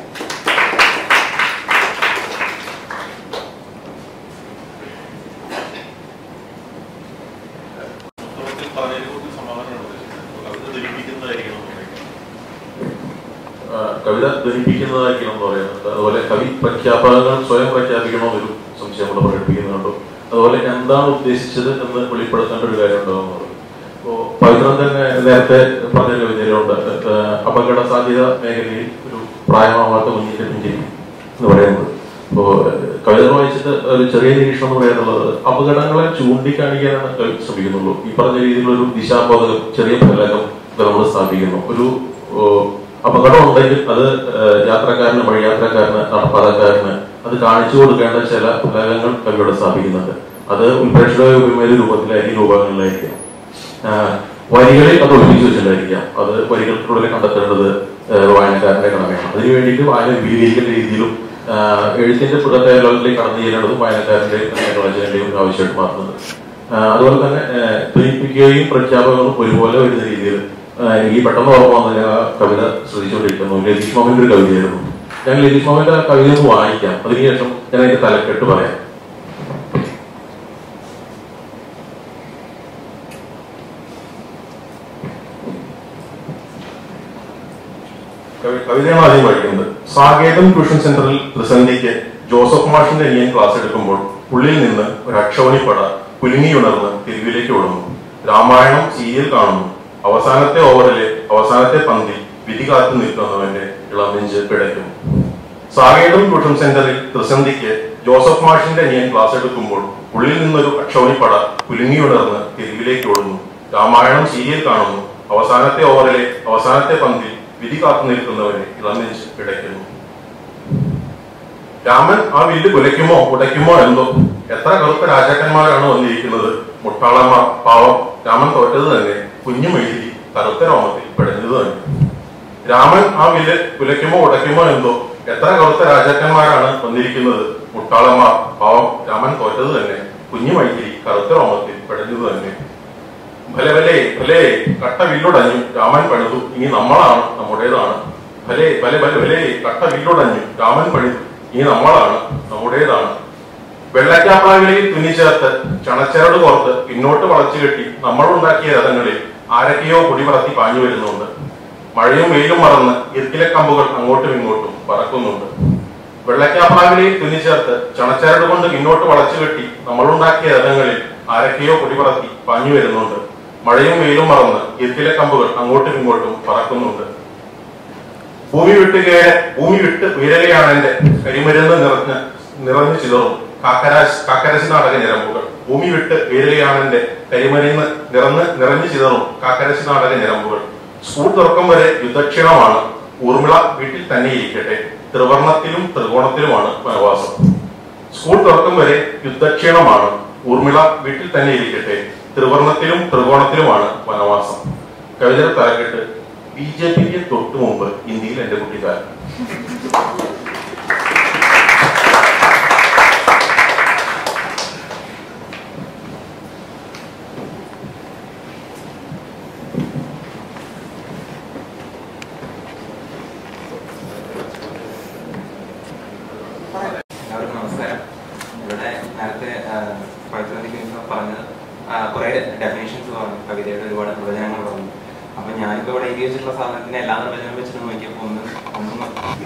കവിത ധ്വനിപ്പിക്കുന്നതായിരിക്കണം എന്ന് പറയുന്നുണ്ട്. അതുപോലെ കവി പ്രഖ്യാപകങ്ങൾ സ്വയം പ്രഖ്യാപിക്കണമെന്നൊരു സംശയം കൂടെ പ്രകടിപ്പിക്കുന്നുണ്ടോ? അതുപോലെ എന്താണ് ഉദ്ദേശിച്ചത് എന്ന് വെളിപ്പെടുത്തേണ്ട ഒരു കാര്യം ഉണ്ടാകുന്നത്. ഇപ്പോൾ പവിത്രൻ തന്നെ നേരത്തെ പറഞ്ഞ കവിതയിലുണ്ട്, അപകട സാധ്യത മേഖലയിൽ ഒരു പ്രായമാവാത്ത കുഞ്ഞിന്റെ പിഞ്ചിരി എന്ന് പറയുന്നത്. ഇപ്പോൾ കവിത വായിച്ചിട്ട് ഒരു ചെറിയ നിരീക്ഷണം എന്ന് പറയുന്നുള്ളത് അപകടങ്ങളെ ചൂണ്ടിക്കാണിക്കാനാണ് കവി ശ്രമിക്കുന്നുള്ളൂ. ഈ പറഞ്ഞ രീതിയിലൊരു ദിശാബോധകം, ചെറിയ ഫലകം നമ്മൾ സ്ഥാപിക്കുന്നു. ഒരു അപകടം ഉണ്ടെങ്കിൽ അത് യാത്രക്കാരന്, വഴിയാത്രക്കാരന്, നടപ്പാതക്കാരന് അത് കാണിച്ചു കൊടുക്കേണ്ട ചില ഫലകങ്ങൾ കവിയോടെ സ്ഥാപിക്കുന്നുണ്ട്. അത് ഉൽപ്രേക്ഷക രൂപത്തിലായിരിക്കും, രൂപങ്ങളിലായിരിക്കാം, വരികളിൽ അത് ഒളിപ്പിച്ചു വെച്ചിട്ടായിരിക്കാം. അത് വരികൾക്കുള്ളിൽ കണ്ടെത്തേണ്ടത് വായനക്കാരന്റെ കടമയാണ്. അതിനു വേണ്ടിയിട്ട് വായന വിപുലീകരിക്കേണ്ട രീതിയിലും എഴുത്തിന്റെ പുറത്തേലോകളിലേക്ക് കടന്നു ചെല്ലേണ്ടതും വായനക്കാരന്റെയും ടെക്നോളജിയുടെയും ആവശ്യമായിട്ട് മാറുന്നത്. അതുപോലെ തന്നെ ധ്വനിപ്പിക്കുകയും പ്രഖ്യാപകങ്ങളും ഒരുപോലെ വരുന്ന രീതിയിൽ എനിക്ക് പെട്ടെന്ന് ഓർമ്മ വന്ന ആ കവിത ശ്രദ്ധിച്ചുകൊണ്ടിരിക്കുന്നു. ലതീഷ് മോഹന്റെ ഒരു കവിതയായിരുന്നു. ഞാൻ ലതീഷ് മോഹന്റെ ആ കവിത ഒന്ന് വായിക്കാം, അതിനുശേഷം ഞാൻ അതിന്റെ തലക്കെട്ട് പറയാം. കവിതയാണ് ആദ്യം വായിക്കുന്നത്. സാകേതം ട്യൂഷൻ സെന്ററിൽ പ്രതിസന്ധിക്ക് ജോസഫ് മാഷിന്റെ അനിയൻ ക്ലാസ് എടുക്കുമ്പോൾ ഉള്ളിൽ നിന്ന് ഒരു അക്ഷോണിപ്പട കുലുങ്ങിയുണർന്ന് തെരുവിലേക്ക് ഓടുന്നു. രാമായണം സീരിയൽ കാണുന്നു. അവസാനത്തെ ഓവറിലെ അവസാനത്തെ പന്തിൽ വിധി കാത്തു നിൽക്കുന്നവന്റെ ഇളമെഞ്ച് പിടയ്ക്കുന്നു. സാകേതം ട്യൂഷൻ സെന്ററിൽ പ്രതിസന്ധിക്ക് ജോസഫ് മാഷിന്റെ അനിയൻ ക്ലാസ് എടുക്കുമ്പോൾ ഉള്ളിൽ നിന്നൊരു അക്ഷോണിപ്പട കുലുങ്ങിയുണർന്ന് തെരുവിലേക്ക് ഓടുന്നു. രാമായണം സീരിയൽ കാണുന്നു. അവസാനത്തെ ഓവറിലെ അവസാനത്തെ പന്തിൽ വിധി കാത്തു നിൽക്കുന്നവരെ ഇളമെഞ്ച് പിടയ്ക്കുന്നു. രാമൻ ആ വില്ല് കുലയ്ക്കുമോ ഉടയ്ക്കുമോ എന്തോ. എത്ര കറുത്ത രാജാക്കന്മാരാണ് വന്നിരിക്കുന്നത്. മുട്ടാളന്മാർ പാവം. രാമൻ തോറ്റത് തന്നെ കുഞ്ഞു മെഴുകി കറുത്ത രോമത്തിൽ പിടഞ്ഞത് തന്നെ. രാമൻ ആ വില്ല് കുലയ്ക്കുമോ ഉടയ്ക്കുമോ എന്തോ. എത്ര കറുത്ത രാജാക്കന്മാരാണ് വന്നിരിക്കുന്നത്. മുട്ടാളന്മാർ പാവം. രാമൻ തോറ്റത് തന്നെ കുഞ്ഞു മെഴുകി കറുത്ത രോമത്തിൽ പിടഞ്ഞത് തന്നെ. ഭലെ ഭലേ ഭലേ കട്ട വില്ലുടഞ്ഞു രാമൻ പണിതു, ഇനി നമ്മളാണ് നമ്മുടേതാണ്. ഭലേ ഭലെ ഭലെ ഭലേ കട്ട വില്ലുടഞ്ഞു രാമൻ പണിതു, ഇനി നമ്മളാണ് നമ്മുടേതാണ്. വെള്ളക്കാപ്പാകളിൽ തുന്നിച്ചേർത്ത് ചണച്ചരട് കോർത്ത് പിന്നോട്ട് വളച്ചു കെട്ടി നമ്മളുണ്ടാക്കിയ രഥങ്ങളിൽ ആരൊക്കെയോ പൊടി പറത്തി പാഞ്ഞു വരുന്നുണ്ട്. മഴയും വെയിലും മറന്ന് ഇർക്കിലെ കമ്പുകൾ അങ്ങോട്ടും ഇങ്ങോട്ടും പറക്കുന്നുണ്ട്. വെള്ളക്കാപ്പാകളിൽ തുന്നിച്ചേർത്ത് ചണച്ചരട് കൊണ്ട് പിന്നോട്ട് വളച്ചു കെട്ടി നമ്മളുണ്ടാക്കിയ രഥങ്ങളിൽ ആരൊക്കെയോ പൊടി പറത്തി പാഞ്ഞു വരുന്നുണ്ട്. മഴയും വെയിലും മറന്ന് ഇർക്കിലെ കമ്പുകൾ അങ്ങോട്ടും ഇങ്ങോട്ടും പറക്കുന്നുണ്ട്. ഭൂമി വിട്ട് ഉയരലെയാണ് എന്റെ കരിമരുന്ന് നിറഞ്ഞു ചിതറും. കാക്കരശിനാടക ഞരമ്പുകൾ. ഭൂമി വിട്ട് വേരുകയാണെന്റെ കരിമരുന്ന് നിറഞ്ഞു ചിതറും കാക്കരശിനാടക ഞരമ്പുകൾ. സ്കൂൾ തുറക്കം വരെ യുദ്ധക്ഷീണമാണ്, ഊർമിള വീട്ടിൽ തന്നെ ഇരിക്കട്ടെ, ത്രിവർണത്തിലും ത്രികോണത്തിലുമാണ് വനവാസം. സ്കൂൾ തുറക്കം വരെ യുദ്ധക്ഷീണമാണ്, ഊർമിള വീട്ടിൽ തന്നെ ഇരിക്കട്ടെ, ത്രിവർണത്തിലും ത്രികോണത്തിലുമാണ് വനവാസം. കവിതയുടെ തലക്കെട്ട് BJPക്ക് തൊട്ടു മുമ്പ് ഇന്ത്യയിൽ എന്റെ കുട്ടിക്കാരൻ. നമസ്കാരം. ഇവിടെ നേരത്തെ പറഞ്ഞത് കുറെ ഡെഫിനേഷൻസ് പറഞ്ഞു, കവിതയുടെ ഒരുപാട് നിർവചനങ്ങൾ പറഞ്ഞു. അപ്പൊ ഞാനിപ്പോ ഇവിടെ എഴുതി വെച്ചിട്ടുള്ള സാധനത്തിന് എല്ലാ നിർവചനം വെച്ചിട്ട് നോക്കിയപ്പോ ഒന്നും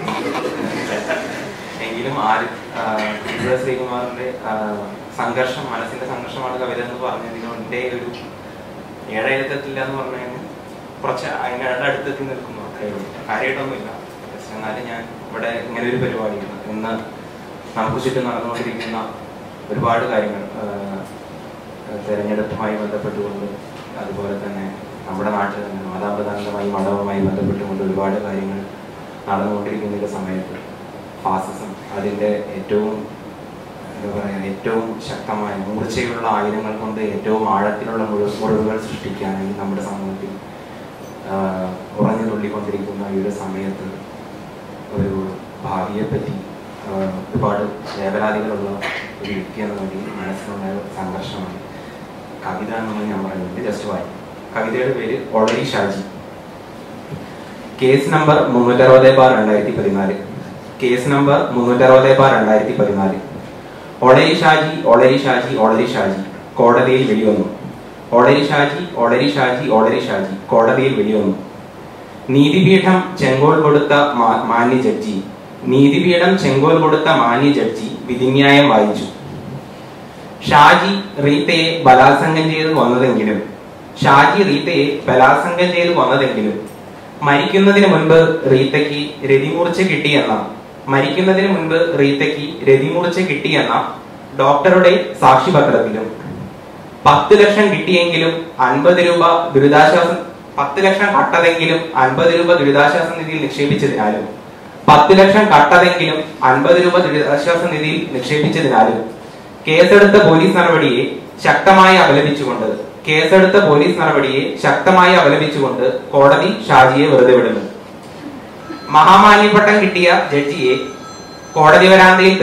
എങ്കിലും ഇവിടെ ശ്രീകുമാറിന്റെ സംഘർഷം, മനസ്സിന്റെ സംഘർഷമാണ് കവിത എന്ന് പറഞ്ഞതിന്റെ ഒരു ഏഴെഴുത്തത്തില്ല എന്ന് പറഞ്ഞു കഴിഞ്ഞാൽ കുറച്ച് അതിന്റെ അടുത്തെത്തി നിൽക്കുന്നു. അത്രയുള്ളൂ, കാര്യമായിട്ടൊന്നുമില്ല. എന്നാലും ഞാൻ ഇവിടെ ഇങ്ങനെ ഒരു പരിപാടിയാണ് ഇന്ന് നമുക്ക് ചുറ്റും നടന്നുകൊണ്ടിരിക്കുന്ന ഒരുപാട് കാര്യങ്ങൾ, തെരഞ്ഞെടുപ്പുമായി ബന്ധപ്പെട്ടുകൊണ്ട്, അതുപോലെ തന്നെ നമ്മുടെ നാട്ടിൽ തന്നെ മാതാപിതാക്കളുമായി മതവുമായി ബന്ധപ്പെട്ടുകൊണ്ട് ഒരുപാട് കാര്യങ്ങൾ നടന്നുകൊണ്ടിരിക്കുന്ന ഒരു സമയത്ത് ഫാസിസം അതിൻ്റെ ഏറ്റവും ഏറ്റവും ശക്തമായ മൂർച്ചയുള്ള ആയുധങ്ങൾ കൊണ്ട് ഏറ്റവും ആഴത്തിലുള്ള മുറിവുകൾ സൃഷ്ടിക്കാനായി നമ്മുടെ സമൂഹത്തിൽ ഉറഞ്ഞു തുള്ളിക്കൊണ്ടിരിക്കുന്ന ഈ ഒരു സമയത്ത് ഒരു ഭാവിയെപ്പറ്റി ഒരുപാട് വേവലാതികളുള്ള ഒരു വ്യക്തി എന്ന നിലയിൽ മനസ്സിലുള്ള സംഘർഷമാണ് കവിത എന്നുള്ളത് ഞാൻ പറയുന്നത്. ജസ്റ്റ് വായി. കവിതയുടെ പേര് Olari Shaji. Case number 360/2014. Case number 360/2014. Olari Shaji, Olari Shaji, Olari Shaji കോടതിയിൽ വെടിവന്നു. ഒളരി ഷാജി, ഒളരി ഷാജി, ഒളരി ഷാജി കോടതിയിൽ വെടിവന്നു. നീതിപീഠം ചെങ്കോൽ കൊടുത്ത മാന്യ ജഡ്ജി, നീതിപീഠം ചെങ്കോൽ കൊടുത്ത മാന്യ ജഡ്ജി വിധിന്യായം വായിച്ചു. ഷാജി റീത്തയെ ബലാത്സംഗം ചെയ്ത് കൊന്നതെങ്കിലും മരിക്കുന്നതിന് മുൻപ് റീത്തയ്ക്ക് രതിമൂർച്ച കിട്ടിയെന്ന ഡോക്ടറുടെ സാക്ഷിപത്രത്തിലും 10 ലക്ഷം കിട്ടിയെങ്കിലും 50 രൂപ ദുരിതാശ്വാസം 10 ലക്ഷം കട്ടതെങ്കിലും 50 രൂപ ദുരിതാശ്വാസ നിധിയിൽ നിക്ഷേപിച്ചതിനാലും 10 ലക്ഷം കട്ടതെങ്കിലും 50 രൂപ ദുരിതാശ്വാസ നിധിയിൽ നിക്ഷേപിച്ചതിനാലും കേസെടുത്ത പോലീസ് നടപടിയെ ശക്തമായി അപലപിച്ചുകൊണ്ട് കോടതി ഷാജിയെ വെറുതെ വിടുന്നു. മഹാമാന്യപട്ടം കിട്ടിയ ജഡ്ജിയെ കോടതി വരാന്തയിൽ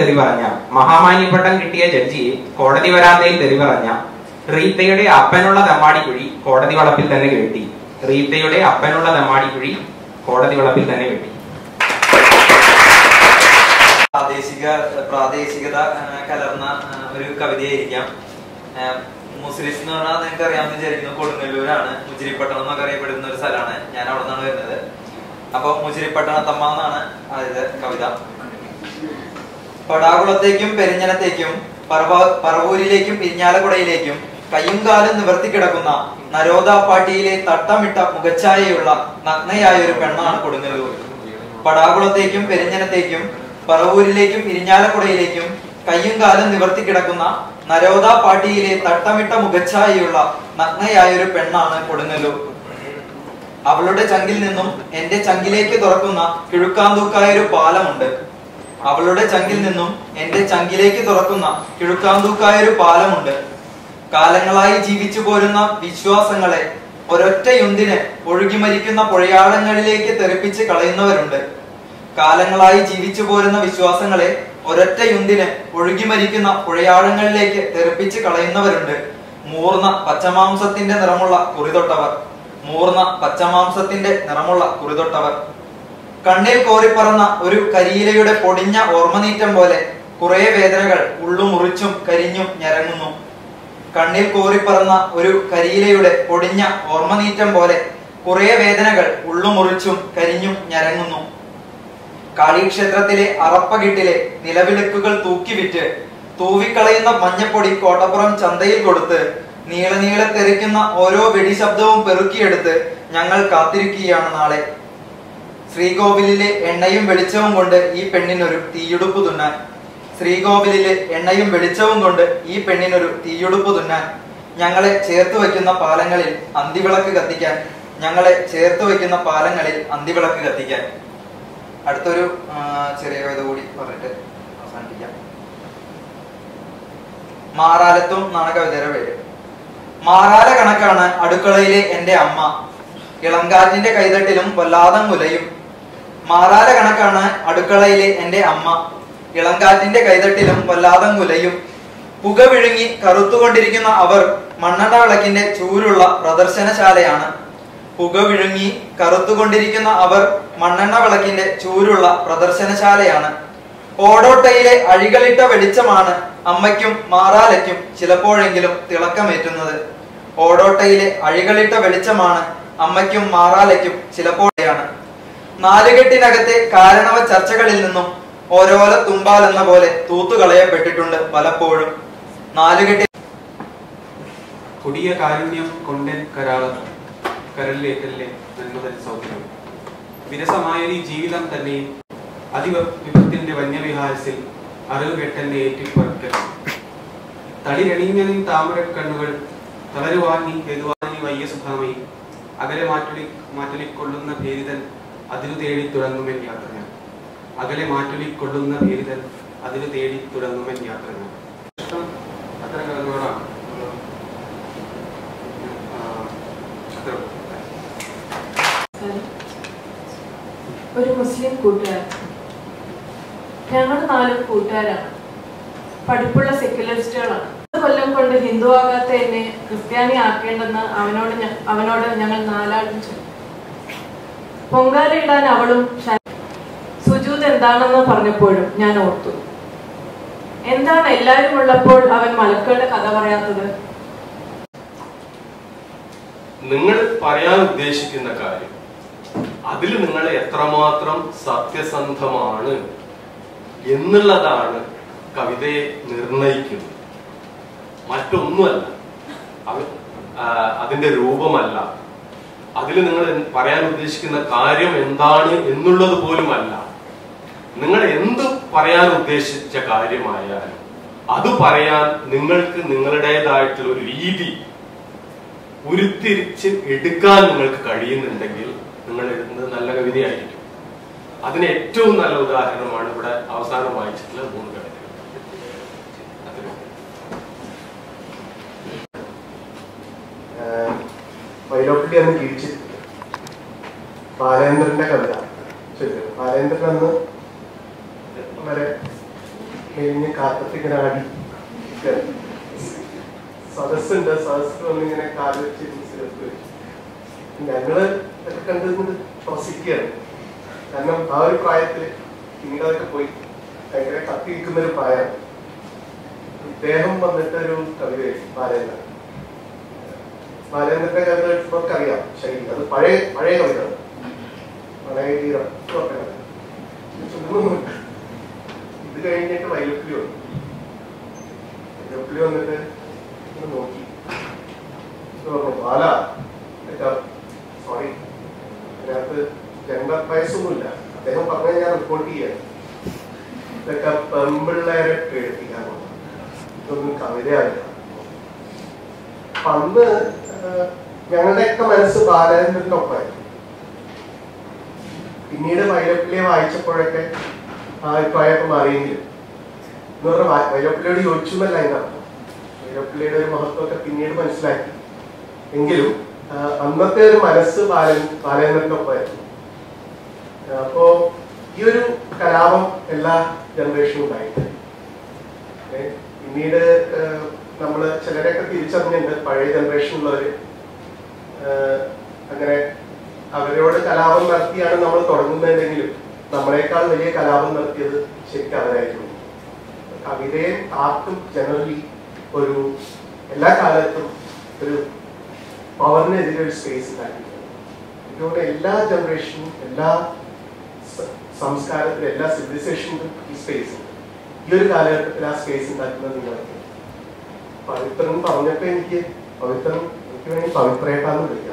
തെറി പറഞ്ഞ റീത്തയുടെ അപ്പനുള്ള തെമ്മാടിക്കുഴി കോടതി വളപ്പിൽ തന്നെ കെട്ടി. പ്രാദേശികത കലർന്ന ഒരു കവിതയായിരിക്കാം. മുസ്ലിംസ് എന്ന് പറഞ്ഞാൽ നിങ്ങൾക്ക് അറിയാമെന്ന് വിചാരിക്കുന്നു, കൊടുങ്ങല്ലൂരാണ്, മുജിരിപ്പട്ടണം എന്നൊക്കെ അറിയപ്പെടുന്ന ഒരു സ്ഥലമാണ്. ഞാൻ അവിടെ നിന്നാണ് വരുന്നത്. അപ്പൊ മുജിരിപ്പട്ടണത്തമ്മ എന്നാണ് ആദ്യത്തെ കവിത. പടാകുളത്തേക്കും പെരിഞ്ഞനത്തേക്കും പറവൂരിലേക്കും ഇരിഞ്ഞാലക്കുടയിലേക്കും കയ്യും കാലും നിവർത്തിക്കിടക്കുന്ന നരോദാപ്പാട്ടിയിലെ തട്ടമിട്ട മുഖച്ഛായയുള്ള നഗ്നയായ ഒരു പെണ്ണാണ് കൊടുങ്ങല്ലൂർ. പടാകുളത്തേക്കും പെരിഞ്ഞനത്തേക്കും പറവൂരിലേക്കും ഇരിഞ്ഞാലക്കുടയിലേക്കും കയ്യും കാലും നിവർത്തിക്കിടക്കുന്ന നരോദാപ്പാട്ടിയിലെ തട്ടമിട്ട മുഖച്ഛായയുള്ള നഗ്നയായ ഒരു പെണ്ണാണ് കൊടുങ്ങല്ലൂർ. അവളുടെ ചങ്കിൽ നിന്നും എന്റെ ചങ്കിലേക്ക് തുറക്കുന്ന കിഴുക്കാന്തൂക്കായ ഒരു പാലമുണ്ട്. കാലങ്ങളായി ജീവിച്ചു പോരുന്ന വിശ്വാസങ്ങളെ ഒരൊറ്റ യുന്തിന് ഒഴുകി മരിക്കുന്ന പുഴയാഴങ്ങളിലേക്ക് തെറിപ്പിച്ച് കളയുന്നവരുണ്ട്. മൂർന്ന പച്ചമാംസത്തിന്റെ നിറമുള്ള കുറിതൊട്ടവർ കണ്ണിൽ കോറിപ്പറന്ന ഒരു കരിയിലയുടെ പൊടിഞ്ഞ ഓർമ്മനീറ്റം പോലെ കുറെ വേദനകൾ ഉള്ളുമുറിച്ചും കരിഞ്ഞും ഞരങ്ങുന്നു. കാളീക്ഷേത്രത്തിലെ അറപ്പകിട്ടിലെ നിലവിളക്കുകൾ തൂക്കിവിറ്റ് തൂവിക്കളയുന്ന മഞ്ഞപ്പൊടി കോട്ടപ്പുറം ചന്തയിൽ കൊടുത്ത് നീളനീളെ തെറിക്കുന്ന ഓരോ വെടിശബ്ദവും പെറുക്കിയെടുത്ത് ഞങ്ങൾ കാത്തിരിക്കുകയാണ് നാളെ. ശ്രീകോവിലിലെ എണ്ണയും വെളിച്ചവും കൊണ്ട് ഈ പെണ്ണിനൊരു തീയുടുപ്പ് തുന്നാൻ. ശ്രീകോവിലിലെ എണ്ണയും വെളിച്ചവും കൊണ്ട് ഈ പെണ്ണിനൊരു തീയുടുപ്പ് തുന്നാൻ, ഞങ്ങളെ ചേർത്ത് വയ്ക്കുന്ന പാലങ്ങളിൽ അന്തിവിളക്ക് കത്തിക്കാൻ, ഞങ്ങളെ ചേർത്ത് വയ്ക്കുന്ന പാലങ്ങളിൽ അന്തിവിളക്ക് കത്തിക്കാൻ. അടുത്തൊരു ചെറിയ കവിത കൂടി പറഞ്ഞിട്ട് അവസാനിപ്പിക്കാം. മാറാലത്തും എന്നാണ് കവിതയുടെ പേര്. മാറാല കണക്കാണ് അടുക്കളയിലെ എന്റെ അമ്മ, ഇളങ്കാറ്റിന്റെ കൈതട്ടിലും വല്ലാതെ മുലയും. മാറാല കണക്കാണ് അടുക്കളയിലെ എന്റെ അമ്മ, ഇളങ്കാറ്റിന്റെ കൈതട്ടിലും വല്ലാതെ മുലയും. പുക വിഴുങ്ങി കറുത്തുകൊണ്ടിരിക്കുന്ന അവർ മണ്ണെണ്ണ വിളക്കിന്റെ ചൂരുള്ള പ്രദർശനശാലയാണ്. പുക വിഴുങ്ങി കറുത്തുകൊണ്ടിരിക്കുന്ന അവർ മണ്ണെണ്ണ വിളക്കിന്റെ ചൂരുള്ള പ്രദർശനശാലയാണ്. ഓടോട്ടയിലെ അഴികളിട്ട വെളിച്ചമാണ് അമ്മയ്ക്കും മാറാലയ്ക്കും ചിലപ്പോഴെങ്കിലും തിളക്കമേറ്റുന്നത്. ഓടോട്ടയിലെ അഴികളിട്ട വെളിച്ചമാണ് അമ്മയ്ക്കും മാറാലയ്ക്കും ചിലപ്പോഴെയാണ്. നാലുകെട്ടിനകത്തെ കാരണവ ചർച്ചകളിൽ നിന്നും ഓരോല തുമ്പാൽ എന്ന പോലെ തൂത്തുകളയപ്പെട്ടിട്ടുണ്ട് പലപ്പോഴും. നാലുകെട്ടി കൊടിയ കാരുണ്യം കൊണ്ടൻ കരാളത്ത് കരലിലേറ്റല്ലേ നന്മതൻ സൗകര്യം. വിരസമായൊരു ജീവിതം തന്നെയും അതിവിപത്തിന്റെ വന്യവിഹാരത്തിൽ അറിവ് കെട്ടന്റെ ഏറ്റിപ്പറക്കൽ. തളിരണിഞ്ഞനും താമര കണ്ണുകൾ തളരുവാങ്ങി എതുവാങ്ങി വയ്യ സുഖമായി അകലെ മാറ്റൊലിക്കൊള്ളുന്ന ഭേരിതൻ അതിരു തേടി തുടങ്ങുമെൻ യാത്ര ഞാൻ. അകലെ മാറ്റൊലിക്കൊള്ളുന്ന ഭേരിതൻ അതിരു തേടി തുടങ്ങുമെൻ യാത്ര ഞാൻ. അത്തരം കഥകളാണ്. ഒരു മുസ്ലിം കൂട്ടുകാരൻ. ഞങ്ങൾ 4 കൂട്ടുകാരാണ്. പഠിപ്പുള്ള സെക്യുലറിസ്റ്റുകളാണ്. 10 കൊല്ലം കൊണ്ട് ഹിന്ദു ആകാത്ത എന്നെ ക്രിസ്ത്യാനി ആക്കേണ്ടെന്ന് അവനോട് ഞങ്ങൾ 4 ആളും ചൊല്ലി. പൊങ്കാല ഇടാൻ അവളും സുജൂദ് എന്താണെന്ന് പറഞ്ഞപ്പോഴും ഞാൻ ഓർത്തു, എന്താണ് എല്ലാവരും ഉള്ളപ്പോൾ അവൻ മലക്കുകളുടെ കഥ പറയാത്തത്? നിങ്ങൾ പറയാൻ ഉദ്ദേശിക്കുന്ന കാര്യം അതിൽ നിങ്ങൾ എത്രമാത്രം സത്യസന്ധമാണ് എന്നുള്ളതാണ് കവിതയെ നിർണയിക്കുന്നത്. മറ്റൊന്നുമല്ല, അതിന്റെ രൂപമല്ല, അതിൽ നിങ്ങൾ പറയാൻ ഉദ്ദേശിക്കുന്ന കാര്യം എന്താണ് എന്നുള്ളത് പോലുമല്ല. നിങ്ങൾ എന്ത് പറയാൻ ഉദ്ദേശിച്ച കാര്യമായാലും അത് പറയാൻ നിങ്ങൾക്ക് നിങ്ങളുടേതായിട്ടുള്ള ഒരു രീതി ഉരുത്തിരിച്ച് എടുക്കാൻ നിങ്ങൾക്ക് കഴിയുന്നുണ്ടെങ്കിൽ നിങ്ങൾ എഴുതുന്നത് നല്ല കവിതയായിരിക്കും. അതിന് ഏറ്റവും നല്ല ഉദാഹരണമാണ് ഇവിടെ അവസാനം വായിച്ചിട്ടുള്ള 3 കവിതകൾ. വൈലോപ്പിള്ളി അന്ന് ജീവിച്ചിട്ടുണ്ട്. ബാലേന്ദ്രന്റെ കവിത ബാലേന്ദ്രൻ അന്ന് വളരെ കഴിഞ്ഞ് കാത്തത്തിങ്ങനെ ആടി സദസ്സുണ്ട്. സദസ്സിൽ വന്നിങ്ങനെ കാല് വെച്ച് സിരപ്പ് വെച്ചു. ഞങ്ങള് ഒക്കെ കണ്ടിരുന്നത് പ്രസിക്കുകയാണ്. കാരണം ആ ഒരു പ്രായത്തില് പിന്നീട് അതൊക്കെ പോയി ഭയങ്കര കത്തി നിൽക്കുന്നൊരു പ്രായമാണ്. ഇദ്ദേഹം വന്നിട്ട് ഒരു കവിത ബാലേന്ദ്രൻ. ബാലേന്ദ്രന്റെ കവിത എടുത്തവർക്ക് അറിയാം ശൈലി. അത് പഴയ കവിത, പഴയ തീരം. ഇത് കഴിഞ്ഞിട്ട് വൈലോപ്പിള്ളി വന്നു. വൈലോപ്പിള്ളി വന്നിട്ട് നോക്കി ബാല, സോറി, അതിനകത്ത് ജെൻഡർ വയസ്സൊന്നുമില്ല. അദ്ദേഹം പറഞ്ഞ ഞാൻ റിപ്പോർട്ട് ചെയ്യാണ്. ഇതൊക്കെ പെമ്പിള്ളേരെ പേടിപ്പിക്കാൻ പോകും, ഇതൊന്നും കവിതയാവില്ല. അന്ന് ഞങ്ങളുടെയൊക്കെ മനസ്സ് ബാലേന്ദ്രന്റെ ഒപ്പമായിരുന്നു. പിന്നീട് വൈലോപ്പിള്ളിയെ വായിച്ചപ്പോഴൊക്കെ ആ അഭിപ്രായമൊക്കെ മാറിയെങ്കിലും എന്ന് പറഞ്ഞാൽ വൈലോപ്പിള്ളിയോട് ചോദിച്ചുമല്ല അതിനർത്ഥം. വൈലോപ്പിള്ളിയുടെ ഒരു മഹത്വമൊക്കെ പിന്നീട് മനസ്സിലാക്കി. എങ്കിലും അന്നത്തെ ഒരു മനസ്സ് ബാലേന്ദ്രന്റെ ഒപ്പമായിരുന്നു. അപ്പോ ഈ ഒരു കലാപം എല്ലാ ജനറേഷനും ഉണ്ടായിട്ടുണ്ട്. പിന്നീട് നമ്മള് ചിലരെയൊക്കെ തിരിച്ചറിഞ്ഞിട്ടുണ്ട്. പഴയ ജനറേഷനിലുള്ളവര് അങ്ങനെ അവരോട് കലാപം നടത്തിയാണ് നമ്മൾ തുടങ്ങുന്നതെങ്കിലും നമ്മളെക്കാൾ വലിയ കലാപം നടത്തിയത് ശരിക്കും അവരായിരുന്നു. കവിതയും ആർട്ടും ജനറലി ഒരു എല്ലാ കാലത്തും ഒരു പവറിനെതിരെ ഒരു സ്പേസ് ഉണ്ടാക്കിയിട്ടുണ്ട്. ഇതുകൊണ്ട് എല്ലാ ജനറേഷനും എല്ലാ സംസ്കാരത്തിലും എല്ലാ സിവിലൈസേഷനും ഈ സ്പേസ് ഉണ്ട്. ഈ ഒരു കാലഘട്ടത്തിൽ ആ സ്പേസ് ഉണ്ടാക്കുന്നത് നിങ്ങൾക്ക് പവിത്രൻ പറഞ്ഞപ്പോ എനിക്ക് വേണ്ടി പവിത്രേട്ടാന്ന് വിളിക്കാം.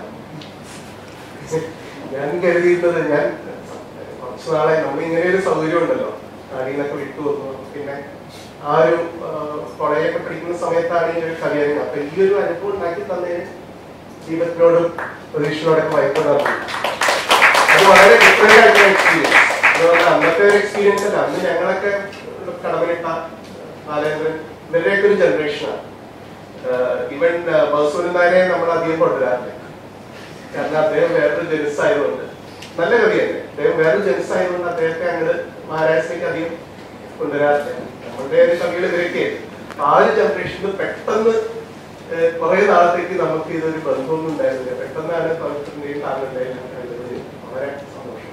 ഞാൻ കരുതിയിരുന്നത് ഞാൻ കുറച്ചു നാളെ നമ്മളിങ്ങനെ ഒരു സൗകര്യം ഉണ്ടല്ലോ, നാടികളൊക്കെ വിട്ടു വന്നു. പിന്നെ ആ ഒരു കോളേജൊക്കെ പഠിക്കുന്ന സമയത്താണ് ഈ ഒരു കവിയരങ്ങ്. അപ്പൊ ഈ ഒരു അനുഭവം ഉണ്ടാക്കി തന്നതിന് ദീപത്തിനോടും പ്രതീക്ഷയോടൊക്കെ വായിക്കുന്നതാണ്. അത് വളരെ ഡിഫറെന്റ് ആയിട്ടുള്ള എക്സ്പീരിയൻസ്. അതുകൊണ്ട് അന്നത്തെ ഒരു എക്സ്പീരിയൻസ് അല്ല. അന്ന് ഞങ്ങളൊക്കെ കടമനിട്ട ബാലേന്ദ്രൻ ഇവരുടെയൊക്കെ ഒരു ജനറേഷനാണ്. ഈവൻ ബസൂരി നായരെ നമ്മൾ അധികം കൊണ്ടുവരാറില്ല. കാരണം അദ്ദേഹം വേറൊരു ജനുസ് ആയതുകൊണ്ട്, നല്ല കവിയല്ലേ, അദ്ദേഹം വേറൊരു ജനുസ് ആയതുകൊണ്ട് അദ്ദേഹത്തെ അങ്ങോട്ട് മഹാരാഷ്ട്രയ്ക്ക് അധികം കൊണ്ടുവരാറില്ല. നമ്മളുടെ ഒരു കവികൾ ഇവരൊക്കെ ആ ഒരു ജനറേഷനിൽ പെട്ടെന്ന് കുറെ നാളത്തേക്ക് നമുക്ക് ഇതൊരു ബന്ധമൊന്നും ഉണ്ടായിരുന്നില്ല. പെട്ടെന്നാണ് പവിത്രന്റെയും കാരണങ്ങളുടെയും കവിതകളിൽ വളരെ സന്തോഷം.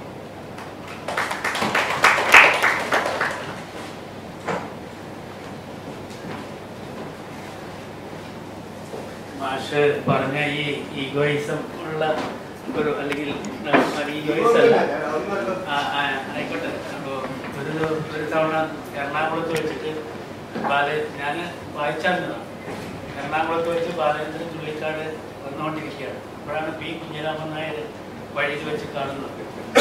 മാഷ് പറഞ്ഞ ഈ ഈഗോയിസം ഉള്ള ഒരു അല്ലെങ്കിൽ ഈഗോയിസം അല്ല, ആയിക്കോട്ടെ. അപ്പോൾ ഒരു തവണ എറണാകുളത്ത് വെച്ചിട്ട് ഞാൻ വായിച്ചായിരുന്നതാണ്. എറണാകുളത്ത് വെച്ച് ബാലേന്ദ്രൻ ചുള്ളിക്കാട് വന്നുകൊണ്ടിരിക്കുകയാണ്. അപ്പോഴാണ് പി കുഞ്ഞിരാമൻ നായർ വഴിയിൽ വെച്ച് കാണുന്നത്.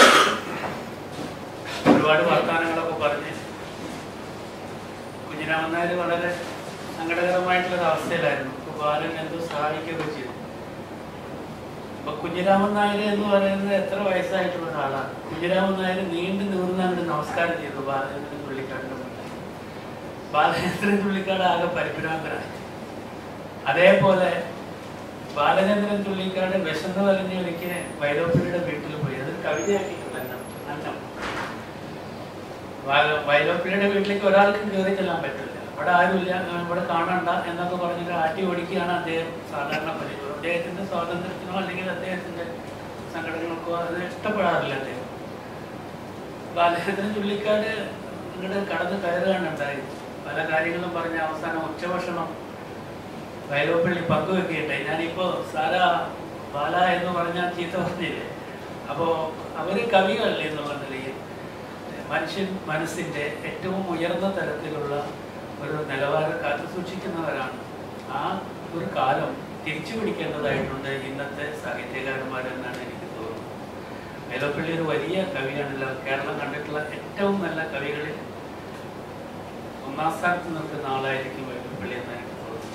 ഒരുപാട് വർത്തമാനങ്ങളൊക്കെ പറഞ്ഞ് കുഞ്ഞിരാമൻ നായർ വളരെ സങ്കടകരമായിട്ടുള്ളൊരു അവസ്ഥയിലായിരുന്നു. അപ്പൊ ബാലൻ എന്തോ സഹായിക്കുകയൊക്കെ ചെയ്തു. അപ്പൊ കുഞ്ഞിരാമൻ നായർ എന്ന് പറയുന്നത് എത്ര വയസ്സായിട്ടുള്ള ഒരാളാണ്. കുഞ്ഞിരാമൻ നായർ നീണ്ടു നിവർന്നങ്ങോട്ട് നമസ്കാരം ചെയ്തു ബാലേന്ദ്രൻ ചുള്ളിക്കാടിന്റെ മുന്നിൽ. ബാലചന്ദ്രൻ ചുള്ളിക്കാട് ആകെ പരിഭ്രാന്തനായി. അതേപോലെ ബാലചന്ദ്രൻ ചുള്ളിക്കാട് വിശന്ന് വലിഞ്ഞ ഒരിക്കൽ വൈലോപ്പിള്ളിയുടെ വീട്ടിൽ പോയി. അതൊരു കവിതയാക്കിയിട്ടുണ്ട്. അന്നം വൈലോപ്പിള്ളിയുടെ വീട്ടിലേക്ക് ഒരാൾക്കും കയറി ചെല്ലാൻ പറ്റില്ല. ഇവിടെ ആരുമില്ല, ഇവിടെ കാണണ്ട എന്നൊക്കെ പറഞ്ഞിട്ട് ആട്ടി ഓടിക്കുകയാണ് അദ്ദേഹം സാധാരണ പതിവ്. അദ്ദേഹത്തിന്റെ സ്വാതന്ത്ര്യത്തിനോ അല്ലെങ്കിൽ അദ്ദേഹത്തിന്റെ സംഘടനകൾക്കോ അത് ഇഷ്ടപ്പെടാറില്ല അദ്ദേഹം. ബാലചന്ദ്രൻ ചുള്ളിക്കാട് ഇങ്ങോട്ട് കടന്ന് കയറുകയാണ് ഉണ്ടായത്. പല കാര്യങ്ങളും പറഞ്ഞ അവസാനം ഉച്ചഭക്ഷണം വൈലോപ്പള്ളി പങ്കുവെക്കട്ടെ. ഞാനിപ്പോ സാരാ ബാല എന്ന് പറഞ്ഞാൽ ചീത്ത പറഞ്ഞില്ലേ. അപ്പോ അവര് കവികളല്ലേ എന്നുള്ള നിലയിൽ മനുഷ്യൻ മനസ്സിന്റെ ഏറ്റവും ഉയർന്ന തരത്തിലുള്ള ഒരു നിലവാരം കാത്തു സൂക്ഷിക്കുന്നവരാണ്. ആ ഒരു കാലം തിരിച്ചു പിടിക്കേണ്ടതായിട്ടുണ്ട് ഇന്നത്തെ സാഹിത്യകാരന്മാരെന്നാണ് എനിക്ക് തോന്നുന്നത്. വൈലോപ്പള്ളി ഒരു വലിയ കവിയാണല്ലോ. കേരളം കണ്ടിട്ടുള്ള ഏറ്റവും നല്ല കവികളിൽ ഒന്നാം സ്ഥാനത്ത് നിൽക്കുന്ന ആളായിരിക്കും വൈലോപ്പള്ളി എന്ന് എനിക്ക് തോന്നുന്നു.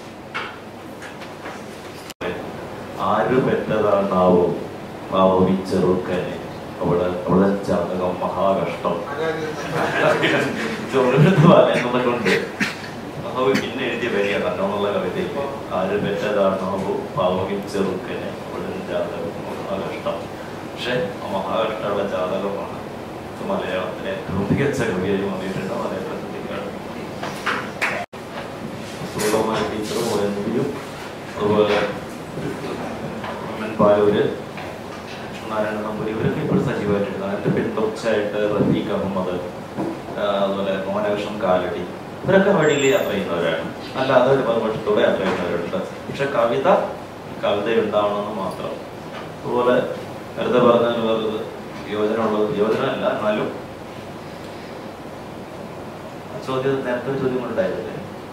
ആര് പെറ്റതാണാവോ പാവവിച്ചെറുക്കനെ അവളെ ജാതകം മഹാകഷ്ടം എന്നൊക്കെ കൊണ്ട് പിന്നെ എഴുതിയ വരിക കണ്ണോന്നുള്ള കവിതയിൽ ആര് പെറ്റതാണാവോ പാവവിച്ചെറുക്കനെ അവളെ ജാതകം മഹാകഷ്ടം. പക്ഷെ ആ മഹാകഷ്ടമുള്ള ജാതകമാണ് മലയാളത്തിലെ ഏറ്റവും മികച്ച കവിയായി വന്നിട്ടുണ്ട്. മലയാള സുഗതമായ ടീച്ചർ പോയെങ്കിലും അതുപോലെ പാലൂര് നാരായണ നമ്പൂരി ഇവരൊക്കെ ഇപ്പോൾ സജീവമായിട്ടുണ്ട്. അതിന്റെ പിന്തുടർച്ചയായിട്ട് റഫീഖ് അഹമ്മദ്, അതുപോലെ മോഹനകൃഷ്ണൻ കാലടി, ഇവരൊക്കെ വഴിയിൽ യാത്ര ചെയ്യുന്നവരാണ്. അല്ലാതെ ഒരു മറുപക്ഷത്തോടെ യാത്ര ചെയ്യുന്നവരുണ്ട്. പക്ഷെ കവിത ഉണ്ടാവണമെന്ന് മാത്രം. അതുപോലെ നേരത്തെ പറഞ്ഞ യോജന അല്ല, എന്നാലും നേരത്തെ ഒരു ചോദ്യം കൊണ്ടായിരുന്നില്ലേ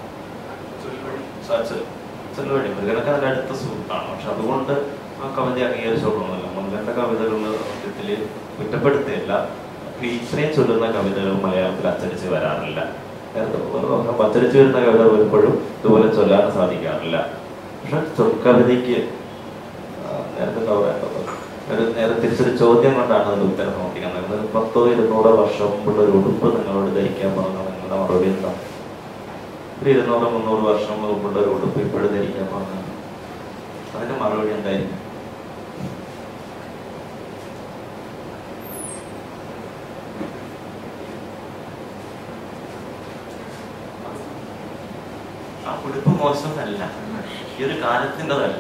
ചെല്ലുവഴി മൃഗനൊക്കെ അതിന്റെ അടുത്ത സുഹൃത്താണ്. പക്ഷെ അതുകൊണ്ട് ആ കവിത അംഗീകരിച്ചോളണമെന്നില്ല. മുൻകണ്ട കവിതകളുടെ സത്യത്തിൽ കുറ്റപ്പെടുത്തിയല്ല. ഇത്രയും ചൊല്ലുന്ന കവിതകൾ മലയാളത്തിൽ അച്ചടിച്ച് വരാറില്ല. അച്ചടിച്ച് വരുന്ന കവിത വരുമ്പോഴും ഇതുപോലെ ചൊല്ലാൻ സാധിക്കാറില്ല. പക്ഷെ കവിതയ്ക്ക് നേരെ തിരിച്ചൊരു ചോദ്യം കൊണ്ടാണ് അതിന്റെ ഉത്തരം നോക്കിക്കുന്നത്. 100-200 വർഷം മുമ്പുള്ള ഒരു ഉടുപ്പ് നിങ്ങളോട് ധരിക്കാൻ പറഞ്ഞാൽ നിങ്ങളുടെ മറുപടി എന്താ? ഒരു 200-300 വർഷം മുമ്പുള്ള ഒരു ഉടുപ്പ് ഇപ്പോഴും ധരിക്കാൻ പറഞ്ഞാൽ അതിന്റെ മറുപടി എന്തായിരിക്കും? ആ ഉടുപ്പ് മോശമല്ല, ഈ ഒരു കാലത്തിൻ്റെതല്ല.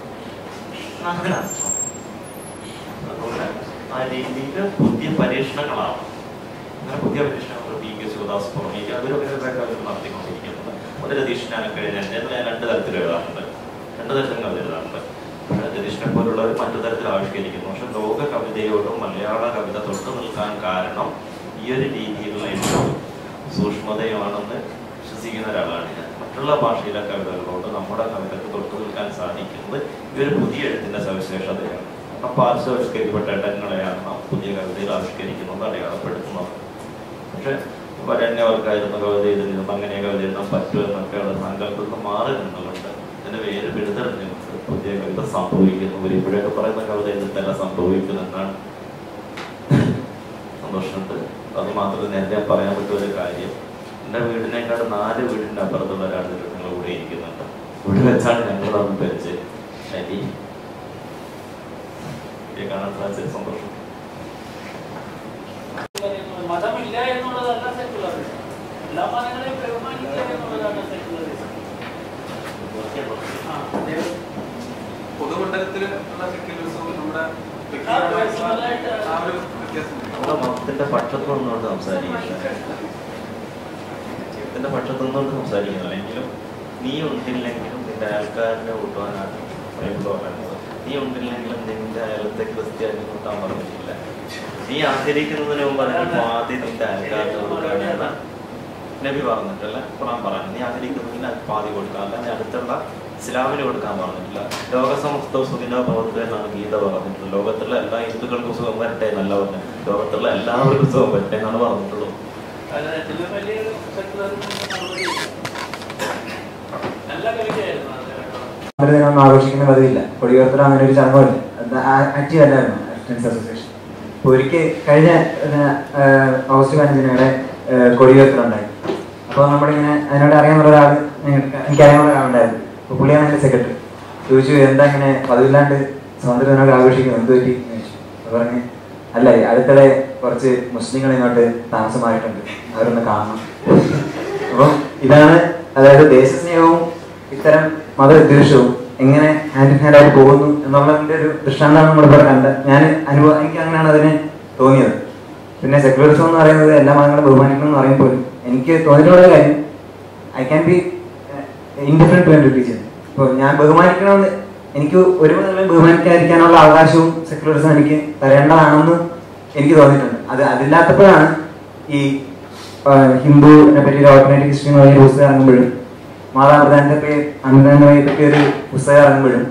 അതുകൊണ്ട് ആ രീതിയിൽ പുതിയ പരീക്ഷണങ്ങളാണ്. അങ്ങനെ പുതിയ പരീക്ഷണങ്ങൾ പി.കെ. ശിവദാസ് പുറമേക്ക് അവരൊക്കെ നടത്തിക്കൊണ്ടിരിക്കുന്നത്. ഒരു രതീഷിനൊക്കെ ഞാൻ 2 തരത്തിൽ എഴുതാറുണ്ട്, 2 തരത്തിൽ കവിത എഴുതാറുണ്ട്. രതീഷിനെ പോലുള്ളവർ മറ്റു തരത്തിൽ ആവിഷ്കരിക്കുന്നു. പക്ഷെ ലോക കവിതയോടും മലയാള കവിത തൊട്ടു നിൽക്കാൻ കാരണം ഈ ഒരു രീതിയിലുള്ള ഏറ്റവും സൂക്ഷ്മതയുമാണെന്ന് വിശ്വസിക്കുന്ന ഒരാളാണ് ഞാൻ. മറ്റുള്ള ഭാഷയിലെ കവിതകളോട് നമ്മുടെ കവിതയ്ക്ക് തൊട്ടു നിൽക്കാൻ സാധിക്കുന്നത് ഈ ഒരു പുതിയ എഴുത്തിന്റെ സവിശേഷതയാണ്. പാർശ്വവൽക്കരിക്കപ്പെട്ട ഇടങ്ങളെയാണ് നാം പുതിയ കവിതയിൽ ആവിഷ്കരിക്കുന്നത്, അടയാളപ്പെടുത്തുന്നത്. പക്ഷെ വരണ്യവർക്കായിരുന്നു കവിത എഴുതുന്നത്, അങ്ങനെ കവിത എഴുതാൻ പറ്റുമെന്നൊക്കെയുള്ള സങ്കല്പത്തിൽ നിന്ന് മാറി നിന്നുകൊണ്ട് അതിൻ്റെ പേര് പിഴുതെറിഞ്ഞുകൊണ്ട് പുതിയ കവിത സംഭവിക്കുന്നു. ഇപ്പോഴൊക്കെ പറയുന്ന കവിത എഴുതിട്ടെല്ലാം സംഭവിക്കുന്നെന്നാണ് സന്തോഷമുണ്ട്. അത് മാത്രമല്ല നേരത്തെ പറയാൻ പറ്റിയ ഒരു കാര്യം, എൻ്റെ വീടിനേക്കാൾ 4 വീടിൻ്റെ അപ്പുറത്തുള്ള ഒരാൾ ഞങ്ങൾ കൂടെ ഇരിക്കുന്നുണ്ട്. ഇവിടെ വെച്ചാണ് ഞങ്ങൾ തമ്മിൽ പരിചയം. കാണാൻ സാധിച്ചത് സന്തോഷം. മതമില്ല എന്നുള്ളതല്ല സെക്യുലറിസം. എല്ലാ മതങ്ങളെയും ബഹുമാനിക്കുക എന്നുള്ളതാണ് സെക്യുലറിസം. പൊതുമണ്ഡലത്തിൽ ഉള്ള സെക്യുലറിസവും നമ്മുടെ മതത്തിന്റെ പക്ഷത്തു നിന്നുകൊണ്ട് സംസാരിക്കുന്നില്ല, എങ്കിലും നീ ഉണ്ടില്ലെങ്കിലും നിന്റെ അയൽക്കാരനെ കൂട്ടുവാനാണ് ബൈബിൾ പറയുന്നത്. നീ ഉണ്ടില്ലെങ്കിലും നിന്റെ അയലത്തെ ക്രിസ്ത്യാനി കൂട്ടാൻ പറഞ്ഞിട്ടില്ല. നീ ആചരിക്കുന്നതിന് മുമ്പ് ആദ്യം നിന്റെ അയൽക്കാരനെ കൊടുക്കാനാണ് നബി പറഞ്ഞിട്ടല്ല, ഖുർആൻ പറഞ്ഞു. നീ ആചരിക്കുന്നതിന് പാതി കൊടുക്കാനല്ല, നീ അടുത്തുള്ള ഇസ്ലാമിന് കൊടുക്കാൻ പറഞ്ഞിട്ടില്ല. ലോകസമസ്ത സുഖിനോ ഭവന്തു എന്നാണ് ഗീത പറഞ്ഞിട്ടുള്ളത്. ലോകത്തുള്ള എല്ലാ ഹിന്ദുക്കൾക്കും സുഖം വരട്ടെ എന്നല്ല പറഞ്ഞു, ലോകത്തുള്ള എല്ലാവർക്കും സുഖം വരട്ടെ എന്നാണ് പറഞ്ഞിട്ടുള്ളത്. ഒന്നും ആഘോഷിക്കുന്ന പതിവില്ല. കൊടിയുയർത്തൽ അങ്ങനെ ഒരു ചടങ്ങില്ല, ആക്റ്റീവ് അല്ലായിരുന്നു ഫ്രണ്ട്സ് അസോസിയേഷൻ. അപ്പോൾ ഒരിക്കൽ കഴിഞ്ഞ ഓഗസ്റ്റ് 15 ഇവിടെ കൊടിയുയർത്തലുണ്ടായി. അപ്പോൾ നമ്മളിങ്ങനെ അതിനോട് അറിയാവുന്ന ഒരാൾ, എനിക്കറിയാവുന്ന ഒരാളുണ്ടായിരുന്നു. അപ്പോൾ പുള്ളിയാണ് എൻ്റെ സെക്രട്ടറി. ചോദിച്ചു, എന്താ ഇങ്ങനെ പതിവില്ലാണ്ട് സ്വാതന്ത്ര്യദിനമൊക്കെ ആഘോഷിക്കുന്നു, എന്ത് പറ്റി എന്ന് ചോദിച്ചു. അപ്പോൾ പറഞ്ഞ്, അല്ല അടുത്തിടെ കുറച്ച് മുസ്ലിങ്ങൾ ഇങ്ങോട്ട് താമസമായിട്ടുണ്ട്, അവരൊന്ന് കാണണം. അപ്പം ഇതാണ്, അതായത് ദേശസ്നേഹവും ഇത്തരം മതവിദ്വേഷവും എങ്ങനെ ഹാൻഡ് ഇൻ ഹാൻഡായിട്ട് പോകുന്നു എന്നുള്ളതിൻ്റെ ഒരു ദൃഷ്ടാന്തമാണ് നമ്മളിവിടെ കണ്ടത്. എനിക്ക് അങ്ങനെയാണ് അതിന് തോന്നിയത്. പിന്നെ സെക്യുലറിസം എന്ന് പറയുന്നത് എല്ലാ മതങ്ങളും ബഹുമാനിക്കണം എന്ന് പറയുമ്പോൾ എനിക്ക് തോന്നിയിട്ടുള്ള കാര്യം, I can be indifferent to religion. ഇപ്പോൾ ഞാൻ ബഹുമാനിക്കണമെന്ന്, എനിക്ക് ഒരു മതങ്ങളെ ബഹുമാനിക്കാതിരിക്കാനുള്ള അവകാശവും സെക്യുലറിസം എനിക്ക് തരേണ്ടതാണെന്ന് എനിക്ക് തോന്നിയിട്ടുണ്ട്. അതില്ലാത്തപ്പോഴാണ് ഈ ഹിന്ദുവിനെ പറ്റി ഒരു ഓൾട്ടർനേറ്റീവ് ഹിസ്റ്ററി എന്ന് പറയുന്ന പുസ്തകം ഇറങ്ങുമ്പോഴും അമിതാനന്ദയെ പറ്റി ഒരു പുസ്തകം ഇറങ്ങുമ്പോഴും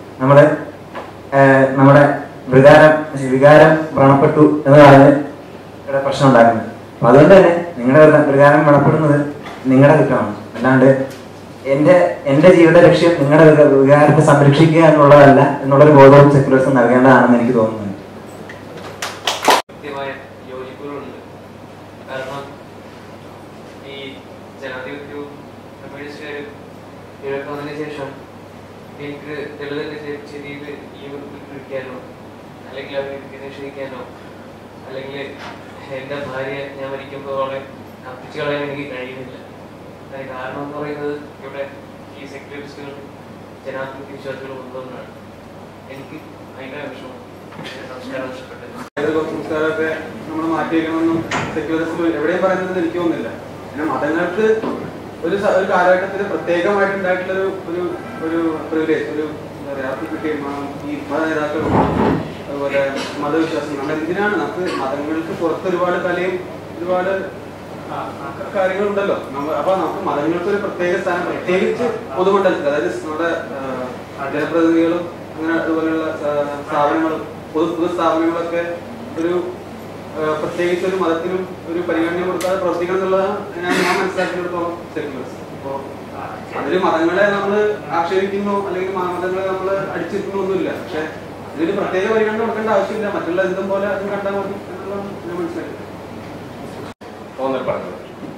നമ്മുടെ വികാരം വ്രണപ്പെട്ടു എന്നതാണ് ഇവിടെ പ്രശ്നം ഉണ്ടാക്കുന്നത്. അപ്പൊ അതുകൊണ്ട് തന്നെ നിങ്ങളുടെ വികാരം വ്രണപ്പെടുന്നത് നിങ്ങളുടെ കുറ്റമാണ്, അല്ലാണ്ട് എന്റെ ജീവിത ലക്ഷ്യം നിങ്ങളുടെ വികാരത്തെ സംരക്ഷിക്കുക എന്നുള്ളതല്ല എന്നുള്ളൊരു ബോധവും സെക്യുലറിസം നൽകേണ്ടതാണെന്ന് എനിക്ക് തോന്നുന്നു. കൃത്യമായ യോജിപ്പുകളുണ്ട്. കാരണം ഈ ജനാധിപത്യവും കമ്മ്യൂണിസ്റ്റുകാരും ഇവരൊക്കെ വന്നതിന് ശേഷം എനിക്ക് ദളിതന്റെ ശരിയിൽ ഈ വിളിക്കാനോ അല്ലെങ്കിൽ അവർക്ക് നിഷേധിക്കാനോ അല്ലെങ്കിൽ എൻ്റെ ഭാര്യ ഞാൻ മരിക്കുമ്പോൾ അവളെ അർപ്പിച്ചു കളയാൻ എനിക്ക് കഴിയുന്നില്ല. അതിന് കാരണം എന്ന് പറയുന്നത് ഇവിടെ ഈ സെക്യുലറിസ്റ്റുകളും ജനാധിപത്യ വിശ്വാസികളും ഉള്ളതുകൊണ്ടാണ്. എനിക്ക് ഭയങ്കര വിഷമം സംസ്കാരം നഷ്ടപ്പെട്ടത്. സംസ്കാരമൊക്കെ നമ്മൾ മാറ്റിയിരിക്കണമെന്നും സെക്യുലറിസം എവിടെയും പറയുന്നത് എനിക്ക് തോന്നുന്നില്ല. പിന്നെ മതങ്ങൾക്ക് ഒരു കാലഘട്ടത്തിൽ പ്രത്യേകമായിട്ടുണ്ടായിട്ടുള്ള ഒരു പ്രിവിലേജ്, ഒരു എന്താ പറയുക, കിട്ടിയ ഈ മത നേതാക്കളും അതുപോലെ മതവിശ്വാസം നമ്മൾ എന്തിനാണ്, നമുക്ക് മതങ്ങൾക്ക് പുറത്ത് ഒരുപാട് കലയും ഒരുപാട് കാര്യങ്ങളുണ്ടല്ലോ. അപ്പൊ നമുക്ക് മതങ്ങൾക്ക് ഒരു പ്രത്യേക സ്ഥാനം, പ്രത്യേകിച്ച് പൊതുമണ്ഡലത്തിൽ, അതായത് നമ്മുടെ ജനപ്രതിനിധികളും അങ്ങനെ അതുപോലെയുള്ള സ്ഥാപനങ്ങളും പൊതു സ്ഥാപനങ്ങളൊക്കെ ഒരു പ്രത്യേകിച്ച് ഒരു മതത്തിനും ഒരു പരിഗണന കൊടുക്കാതെ പ്രവർത്തിക്കണം എന്നുള്ളതാണ് ഞാൻ മനസ്സിലാക്കിയെടുത്തോളം സെക്യുലറിസം. അപ്പോൾ അതിൽ മതങ്ങളെ നമ്മൾ ആക്ഷേപിക്കുന്നു അല്ലെങ്കിൽ മതങ്ങളെ നമ്മൾ അടിച്ചിരിക്കുന്നു ഒന്നുമില്ല. പക്ഷെ ഇതിന് പ്രത്യേക പരിഗണന കൊടുക്കേണ്ട ആവശ്യമില്ല, മറ്റുള്ള എന്തും പോലെ അതും കണ്ടാൽ മതി എന്നുള്ളതാണ് ഞാൻ മനസ്സിലാക്കിയത്. പറഞ്ഞത്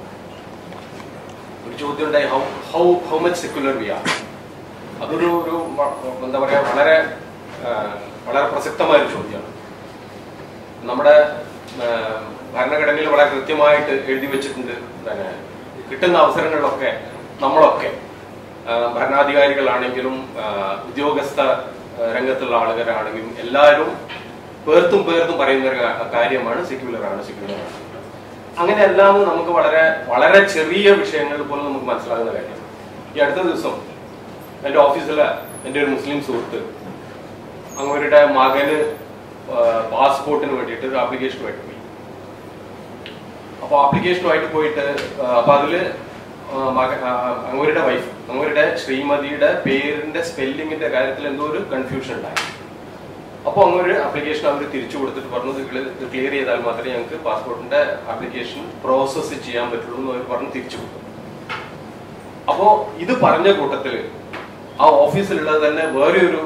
ഒരു ചോദ്യം ഉണ്ടായി, how much secular we are. അതൊരു എന്താ പറയാ, വളരെ വളരെ പ്രസക്തമായ ഒരു ചോദ്യമാണ്. നമ്മുടെ ഭരണഘടനയിൽ വളരെ കൃത്യമായിട്ട് എഴുതി വെച്ചിട്ടുണ്ട്, തന്നെ കിട്ടുന്ന അവസരങ്ങളിലൊക്കെ നമ്മളൊക്കെ ഭരണാധികാരികളാണെങ്കിലും ഉദ്യോഗസ്ഥ രംഗത്തുള്ള ആളുകളാണെങ്കിലും എല്ലാവരും പേർത്തും പറയുന്ന ഒരു കാര്യമാണ് സെക്യുലറാണ്. അങ്ങനെയല്ലാന്ന് നമുക്ക് വളരെ വളരെ ചെറിയ വിഷയങ്ങൾ പോലും നമുക്ക് മനസ്സിലാകുന്ന കാര്യമാണ്. ഈ അടുത്ത ദിവസം എൻ്റെ ഓഫീസിലെ എൻ്റെ ഒരു മുസ്ലിം സുഹൃത്ത് അവരുടെ മകന് പാസ്പോർട്ടിന് വേണ്ടിയിട്ട് ഒരു ആപ്ലിക്കേഷനുമായിട്ട് പോയി. അപ്പോൾ ആപ്ലിക്കേഷനുമായിട്ട് പോയിട്ട് അപ്പൊ അതില് അങ്ങവരുടെ വൈഫ്, അങ്ങവരുടെ ശ്രീമതിയുടെ പേരിന്റെ സ്പെല്ലിങ്ങിന്റെ കാര്യത്തിൽ എന്തോ ഒരു കൺഫ്യൂഷൻ ഉണ്ടായി. അപ്പോൾ അങ്ങൊരു ആപ്ലിക്കേഷൻ അവർ തിരിച്ചു കൊടുത്തിട്ട് പറഞ്ഞു ഇത് ക്ലിയർ ചെയ്താൽ മാത്രമേ ഞങ്ങൾക്ക് പാസ്പോർട്ടിന്റെ ആപ്ലിക്കേഷൻ പ്രോസസ്സ് ചെയ്യാൻ പറ്റുള്ളൂ എന്ന് അവർ പറഞ്ഞ് തിരിച്ചു കൊടുത്തു. അപ്പോൾ ഇത് പറഞ്ഞ കൂട്ടത്തിൽ ആ ഓഫീസിലുള്ളത് തന്നെ വേറെ ഒരു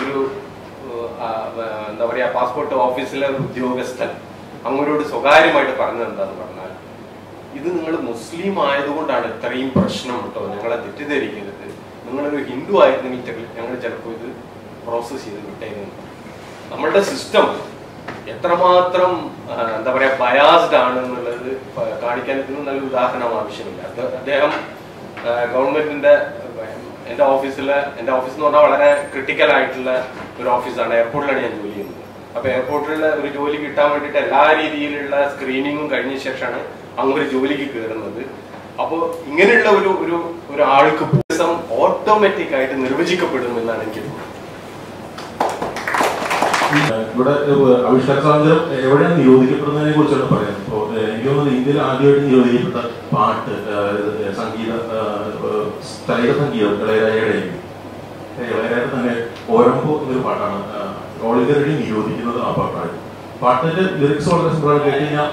എന്താ പറയുക, പാസ്പോർട്ട് ഓഫീസിലെ ഉദ്യോഗസ്ഥൻ അങ്ങോട്ട് സ്വകാര്യമായിട്ട് പറഞ്ഞത് എന്താന്ന് പറഞ്ഞാൽ, ഇത് നിങ്ങൾ മുസ്ലിം ആയതുകൊണ്ടാണ് ഇത്രയും പ്രശ്നം കേട്ടോ, ഞങ്ങളെ തെറ്റിദ്ധരിക്കരുത്, നിങ്ങളൊരു ഹിന്ദു ആയിരുന്നെങ്കിൽ ഞങ്ങൾ ചിലപ്പോൾ ഇത് പ്രോസസ് ചെയ്ത് വിട്ടേക്കുന്നു. നമ്മളുടെ സിസ്റ്റം എത്രമാത്രം എന്താ പറയാ ബയാസ്ഡ് ആണ് എന്നുള്ളത് കാണിക്കാൻ ഇതിന് നല്ല ഉദാഹരണം ആവശ്യമില്ല. അദ്ദേഹം ഗവൺമെന്റിന്റെ എൻ്റെ ഓഫീസ് എന്ന് പറഞ്ഞാൽ വളരെ ക്രിട്ടിക്കൽ ആയിട്ടുള്ള ഒരു ഓഫീസാണ്. എയർപോർട്ടിലാണ് ഞാൻ ജോലി ചെയ്യുന്നത്. അപ്പൊ എയർപോർട്ടിലുള്ള ഒരു ജോലി കിട്ടാൻ വേണ്ടിയിട്ട് എല്ലാ രീതിയിലുള്ള സ്ക്രീനിങ്ങും കഴിഞ്ഞ ശേഷമാണ് അങ്ങൊരു ജോലിക്ക് കയറുന്നത്. അപ്പോൾ ഇങ്ങനെയുള്ള ഒരു ആൾക്ക് ദിവസം ഓട്ടോമാറ്റിക് ആയിട്ട് നിർവചിക്കപ്പെടുമെന്നാണ് എനിക്ക് തോന്നുന്നത്. ഇവിടെ ആവിഷ്കാര സ്വാതന്ത്ര്യം എവിടെയാണ് നിരോധിക്കപ്പെടുന്നതിനെ കുറിച്ചാണ് പറയുന്നത്. ഇപ്പോൾ എനിക്ക് തോന്നുന്നത് ഇന്ത്യയിൽ ആദ്യമായിട്ട് നിരോധിക്കപ്പെട്ട പാട്ട്, സംഗീത സംഗീതം ഇളയരാജയുടെ തന്നെ ഓരംബോ എന്നൊരു പാട്ടാണ് ഓൾ ഇന്ത്യ റേഡിയോ നിരോധിക്കുന്നത്. ആ പാട്ടാണ്. പാട്ടിന്റെ ലിറിക്സ് വളരെ സിമ്പിളാണ്. കേട്ട് കഴിഞ്ഞാൽ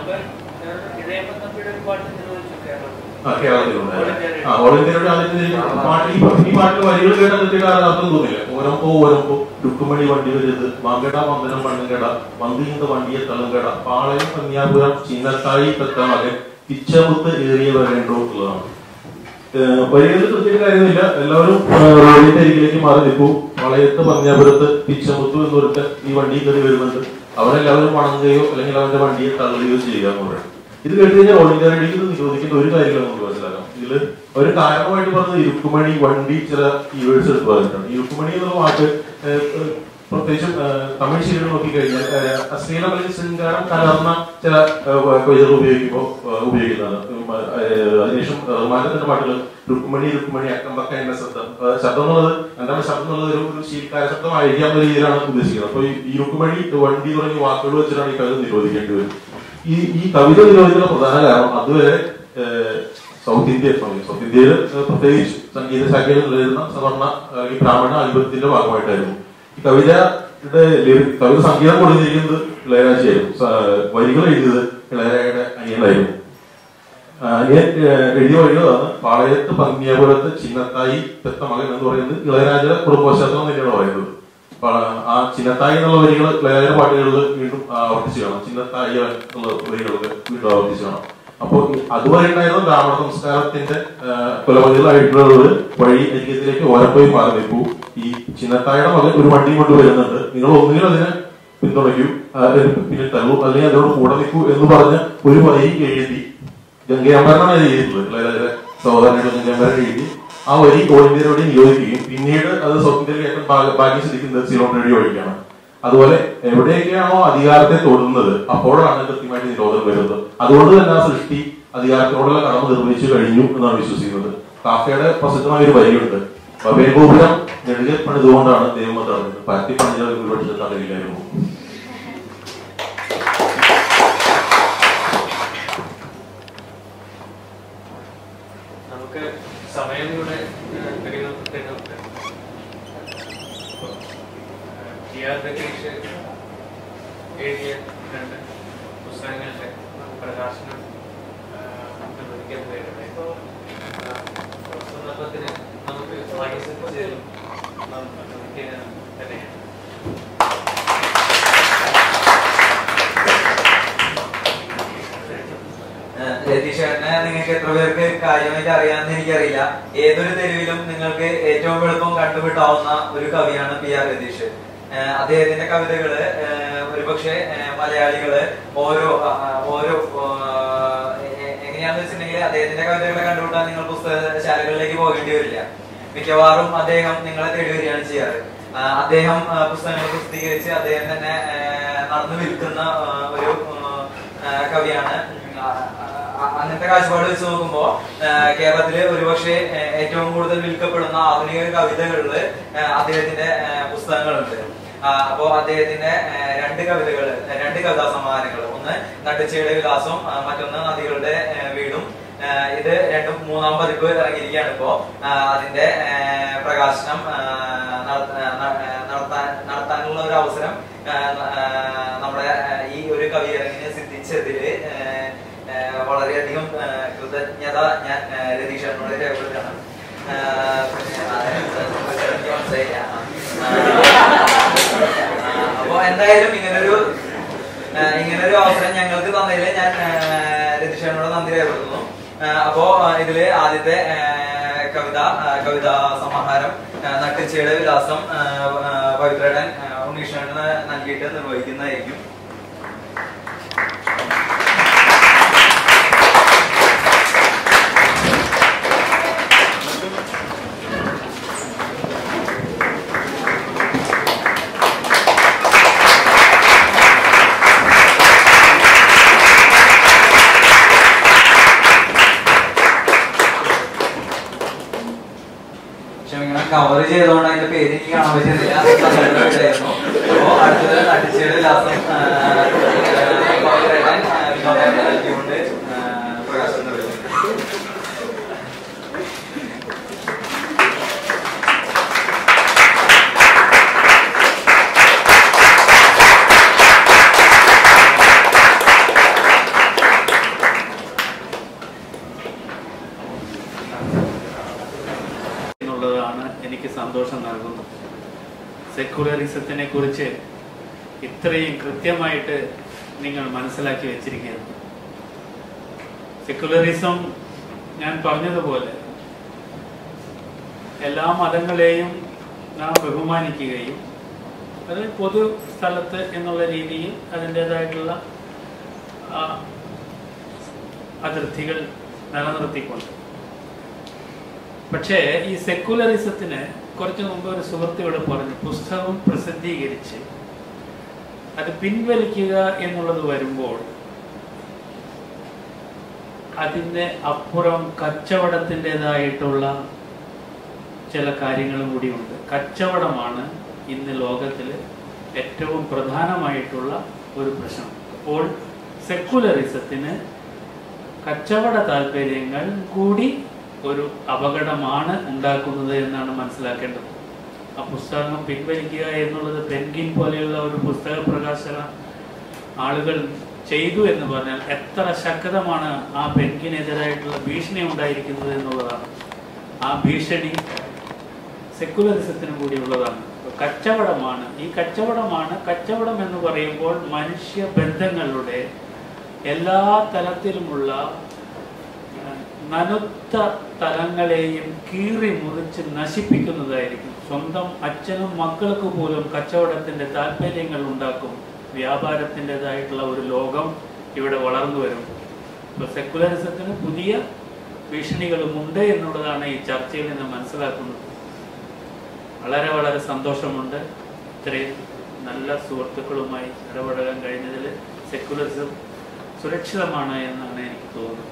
കേരളത്തിലുണ്ട്. ഓൾ ഇന്ത്യയുടെ പാട്ട് ഈ പാട്ടിൽ വരികൾ കേട്ടാൽ തെറ്റിടാൻ അർത്ഥം തോന്നില്ല. ഓരംപോ ഓരംപോ രുക്കുമണി വണ്ടി വരുത് മാങ്കട വന്ദനം മണ്ണുകട വന്തിയുന്ന വണ്ടിയെ തളങ്കട പാളയം കന്യാപുരം ചിന്നത്തായി പെത്ത മകൻ പിച്ചമുത്ത് ഏറിയ വരേണ്ടോ എന്നുള്ളതാണ്. വരികളിൽ കൃത്യ കാര്യമില്ല. എല്ലാവരും റോഡിന്റെ അരികിലേക്ക് മാറി നിൽക്കൂ. വളയത്ത് പന്യാപുരത്ത് പിച്ചമുത്തു എന്നൊരുത്ത ഈ വണ്ടി കയറി വരുന്നുണ്ട്. അവരെല്ലാവരും വണങ്ങുകയോ അല്ലെങ്കിൽ അവന്റെ വണ്ടിയെ തള്ളുകയോ ചെയ്യുക എന്ന് പറയുന്നത്. ഇത് കേട്ട് കഴിഞ്ഞാൽ ഓൾ ഇന്ത്യ റേഡിയോക്ക് നിരോധിക്കേണ്ട ഒരു കാര്യങ്ങളും നമുക്ക് മനസ്സിലാക്കാം. ഇതില് ഒരു കാരണമായിട്ട് പറഞ്ഞത് ഇരുക്കുമണി വണ്ടി ചില കീവേഡ്സ് എടുത്ത് പറഞ്ഞിട്ടുണ്ട്. ഇരുക്കുമണി എന്നുള്ള വാക്ക് പ്രത്യേകിച്ചും തമിഴ് ശൈലികൾ നോക്കിക്കഴിഞ്ഞാൽ അശ്ലീല അല്ലെങ്കിൽ ശൃംഗാരം കലർന്ന ചില കവിതകൾ ഉപയോഗിക്കുന്നതാണ്. അതിനുശേഷം റഹ്മാന്റെ പാട്ടുകൾ രുക്കുമണി രുക്കുമണി അക്കമ്പക്ക എന്ന ശബ്ദം എന്നുള്ളത് എന്താണ് ശബ്ദം എന്നുള്ളത് ഒരു ശീലക്കാര ശബ്ദമായിരിക്കാവുന്ന രീതിയിലാണ് ഉദ്ദേശിക്കുന്നത്. അപ്പൊ ഈ രുക്കുമണി വണ്ടി തുടങ്ങിയ വാക്കുകൾ വെച്ചിട്ടാണ് ഈ കവിത നിരോധിക്കേണ്ടി വരും. ഈ കവിത നിരോധിക്കുന്ന പ്രധാന കാരണം അതുവരെ സൗത്ത് ഇന്ത്യയിൽ പ്രത്യേകിച്ച് സംഗീത ശാഖയിൽ നിലനിന്ന സവർണ അല്ലെങ്കിൽ ബ്രാഹ്മണ ആധിപത്യത്തിന്റെ ഭാഗമായിട്ടായിരുന്നു. ഈ കവിത സംഗീതം കൊടുത്തിരിക്കുന്നത് ഇളയരാജയായിരുന്നു. വരികൾ എഴുതിയത് ഇളയരാജയുടെ അനിയനായിരുന്നു. അനിയൻ എഴുതിയ വരികളാണ് പാളയത്ത് പന്യാപുരത്ത് ചിന്നത്തായി പെത്ത മകൻ എന്ന് പറയുന്നത് ഇളയരാജയുടെ കുടുംബപശ്ചാത്തലം തന്നെയാണ് പറയുന്നത്. ആ ചിന്നത്തായി എന്നുള്ള വരികൾ ഇളയരാജയുടെ പാട്ടുകളിൽ വീണ്ടും ആവർത്തിച്ചു കാണാം. ചിന്നത്തായി എന്നുള്ള വരികൾക്ക് വീണ്ടും ആവർത്തിച്ചു കാണാം. അപ്പോൾ അതുവരെ ഉണ്ടായിരുന്ന ബ്രാഹ്മണ സംസ്കാരത്തിന്റെ കൊലപതികളായിട്ടുള്ളവർ വഴി ഐക്യത്തിലേക്ക് ഓരപ്പോയി മാറി നിൽക്കൂ. ഈ ചിന്നത്തായുടെ മകൻ ഒരു വണ്ടി കൊണ്ട് വരുന്നുണ്ട്, നിങ്ങൾ ഒന്നുകിൽ അതിനെ പിന്തുണയ്ക്കൂ, പിന്നെ തള്ളൂ, അല്ലെങ്കിൽ അതിനോട് കൂടെ നിൽക്കൂ എന്ന് പറഞ്ഞ് ഒരു വരി എഴുതി ഗംഗയാമ്പരനാണ് എഴുതിയിട്ടുള്ളത്. ഇളയരാജയുടെ സഹോദരനായിട്ട് ഗംഗയാമ്പരൻ എഴുതി ആ വരി ഓൾ ഇന്ത്യ റേഡിയോ നിരോധിക്കുകയും പിന്നീട് അത് സൗത്ത് ഇന്ത്യയിലേക്ക് ഏറ്റവും ഭാഗ്യം ശ്രദ്ധിക്കുന്നത് സിലോൺ റേഡിയോ വഴിക്കാണ്. അതുപോലെ എവിടെയൊക്കെയാണോ അധികാരത്തെ തൊടുന്നത് അപ്പോഴാണ് കൃത്യമായിട്ട് നിരോധനം വരുന്നത്. അതുകൊണ്ട് തന്നെ ആ സൃഷ്ടി അധികാരത്തിനോടുള്ള കടമ നിർവഹിച്ചു കഴിഞ്ഞു എന്നാണ് വിശ്വസിക്കുന്നത്. കാഫയുടെ പ്രസിദ്ധമായ ഒരു വരിയുണ്ട്, ബബേഗോപുരം നെടുകെ പണിതുകൊണ്ടാണ് ദൈവം തടഞ്ഞത്, പരത്തി പണിത ഒരുപക്ഷെ തടയില്ലായിരുന്നു. നമുക്ക് സമയം കൂടെ എഴുതിയ 2 പുസ്തകങ്ങളുടെ പ്രകാശനം നിർവഹിക്കപ്പെടുകയാണ്. ഇപ്പോൾ സന്ദർഭത്തിന് നമുക്ക് തന്നെയാണ്. രതീഷേട്ടനെ നിങ്ങൾക്ക് എത്ര പേർക്ക് കാര്യമായിട്ട് അറിയാമെന്ന് എനിക്കറിയില്ല. ഏതൊരു തെരുവിലും നിങ്ങൾക്ക് ഏറ്റവും എളുപ്പം കണ്ടുപിട്ടാവുന്ന ഒരു കവിയാണ് PR രതീഷ്. അദ്ദേഹത്തിന്റെ കവിതകള് ഒരുപക്ഷെ മലയാളികള് ഓരോ എങ്ങനെയാന്ന് വെച്ചിട്ടുണ്ടെങ്കിൽ അദ്ദേഹത്തിന്റെ കവിതകളെ കണ്ടുപിട്ടാൻ നിങ്ങൾ പുസ്തകശാലകളിലേക്ക് പോകേണ്ടി വരില്ല. മിക്കവാറും അദ്ദേഹം നിങ്ങളെ തേടി വരികയാണ് ചെയ്യാറ്. അദ്ദേഹം പുസ്തകങ്ങൾ പ്രസിദ്ധീകരിച്ച് അദ്ദേഹം തന്നെ നടന്നു വിൽക്കുന്ന ഒരു കവിയാണ്. അങ്ങനത്തെ കാഴ്ചപ്പാട് വെച്ച് നോക്കുമ്പോ കേരളത്തില് ഒരുപക്ഷെ ഏറ്റവും കൂടുതൽ വിൽക്കപ്പെടുന്ന ആധുനിക കവിതകളില് അദ്ദേഹത്തിന്റെ പുസ്തകങ്ങളുണ്ട്. അപ്പോ അദ്ദേഹത്തിന്റെ 2 കവിതാ സമാഹാരങ്ങൾ, ഒന്ന് നട്ടുച്ചയുടെ വിലാസം, മറ്റൊന്ന് നദികളുടെ വീടും. ഇത് 3-ാം പതിപ്പ് ഇറങ്ങിയിരിക്കുകയാണ്. ഇപ്പോ അതിന്റെ പ്രകാശനം നടത്താനുള്ള ഒരു അവസരം നമ്മുടെ ഈ ഒരു കവിയരങ്ങിനെ സിദ്ധിച്ചതില് വളരെയധികം കൃതജ്ഞത ഞാൻ രതീഷനോട് രേഖപ്പെടുത്തണം. അപ്പൊ എന്തായാലും ഇങ്ങനൊരു അവസരം ഞങ്ങൾക്ക് തന്നതിൽ ഞാൻ രതീഷനോട് നന്ദി രേഖപ്പെടുത്തുന്നു. അപ്പോ ഇതില് ആദ്യത്തെ കവിതാ സമാഹാരം നട്ടിച്ചയുടെ വിലാസം പവിത്രടൻ ഉണ്ണീഷ്ണന് നൽകിയിട്ട് നിർവഹിക്കുന്നതായിരിക്കും. കവർ ചെയ്തോണ്ട് അതിന്റെ പേര് എനിക്ക് കാണാൻ പറ്റുന്നില്ല. അപ്പോ അടുത്തത് നട്ടിച്ചയുടെ വിലാസം കൊണ്ട് പ്രകാശം നിർവഹിക്കും. എനിക്ക് സന്തോഷം നൽകുന്നു. സെക്കുലറിസത്തിനെ കുറിച്ച് ഇത്രയും കൃത്യമായിട്ട് നിങ്ങൾ മനസ്സിലാക്കി വെച്ചിരിക്കുകയാണ്. സെക്കുലറിസം ഞാൻ പറഞ്ഞതുപോലെ എല്ലാ മതങ്ങളെയും നാം ബഹുമാനിക്കുകയും അത് പൊതു സ്ഥലത്ത് എന്നുള്ള രീതിയിൽ അതിൻ്റെതായിട്ടുള്ള അതിർത്തികൾ നിലനിർത്തിക്കൊണ്ട്. പക്ഷേ ഈ സെക്കുലറിസത്തിന് കുറച്ച് മുമ്പ് ഒരു സുഹൃത്ത് ഇവിടെ പറഞ്ഞു, പുസ്തകം പ്രസിദ്ധീകരിച്ച് അത് പിൻവലിക്കുക എന്നുള്ളത് വരുമ്പോൾ അതിൻ്റെ അപ്പുറം കച്ചവടത്തിൻ്റെതായിട്ടുള്ള ചില കാര്യങ്ങളും കൂടിയുണ്ട്. കച്ചവടമാണ് ഇന്ന് ലോകത്തിൽ ഏറ്റവും പ്രധാനമായിട്ടുള്ള ഒരു പ്രശ്നം. അപ്പോൾ സെക്കുലറിസത്തിന് കച്ചവട താല്പര്യങ്ങൾ കൂടി ഒരു അപകടമാണ് ഉണ്ടാക്കുന്നത് എന്നാണ് മനസ്സിലാക്കേണ്ടത്. ആ പുസ്തകം പിൻവലിക്കുക എന്നുള്ളത് പെൻഗിൻ പോലെയുള്ള ഒരു പുസ്തക പ്രകാശന ആളുകൾ ചെയ്തു എന്ന് പറഞ്ഞാൽ എത്ര ശക്തമാണ് ആ പെൻഗിനെതിരായിട്ടുള്ള ഭീഷണി ഉണ്ടായിരിക്കുന്നത് എന്നുള്ളതാണ്. ആ ഭീഷണി സെക്കുലറിസത്തിനും കൂടി ഉള്ളതാണ്. കച്ചവടമാണ്. ഈ കച്ചവടം എന്ന് പറയുമ്പോൾ മനുഷ്യ ബന്ധങ്ങളുടെ എല്ലാ തലത്തിലുമുള്ള നനുത്ത തലങ്ങളെയും കീറി മുറിച്ച് നശിപ്പിക്കുന്നതായിരിക്കും. സ്വന്തം അച്ഛനും മക്കൾക്ക് പോലും കച്ചവടത്തിൻ്റെ താല്പര്യങ്ങൾ ഉണ്ടാക്കും. വ്യാപാരത്തിൻ്റെതായിട്ടുള്ള ഒരു ലോകം ഇവിടെ വളർന്നു വരും. ഇപ്പോൾ സെക്കുലറിസത്തിന് പുതിയ ഭീഷണികളുമുണ്ട് എന്നുള്ളതാണ് ഈ ചർച്ചയിൽ നിന്ന് മനസ്സിലാക്കുന്നത്. വളരെ വളരെ സന്തോഷമുണ്ട് ഇത്രയും നല്ല സുഹൃത്തുക്കളുമായി ഇടപെടാൻ കഴിഞ്ഞതിൽ. സെക്കുലറിസം സുരക്ഷിതമാണ് എന്നാണ് എനിക്ക് തോന്നുന്നത്.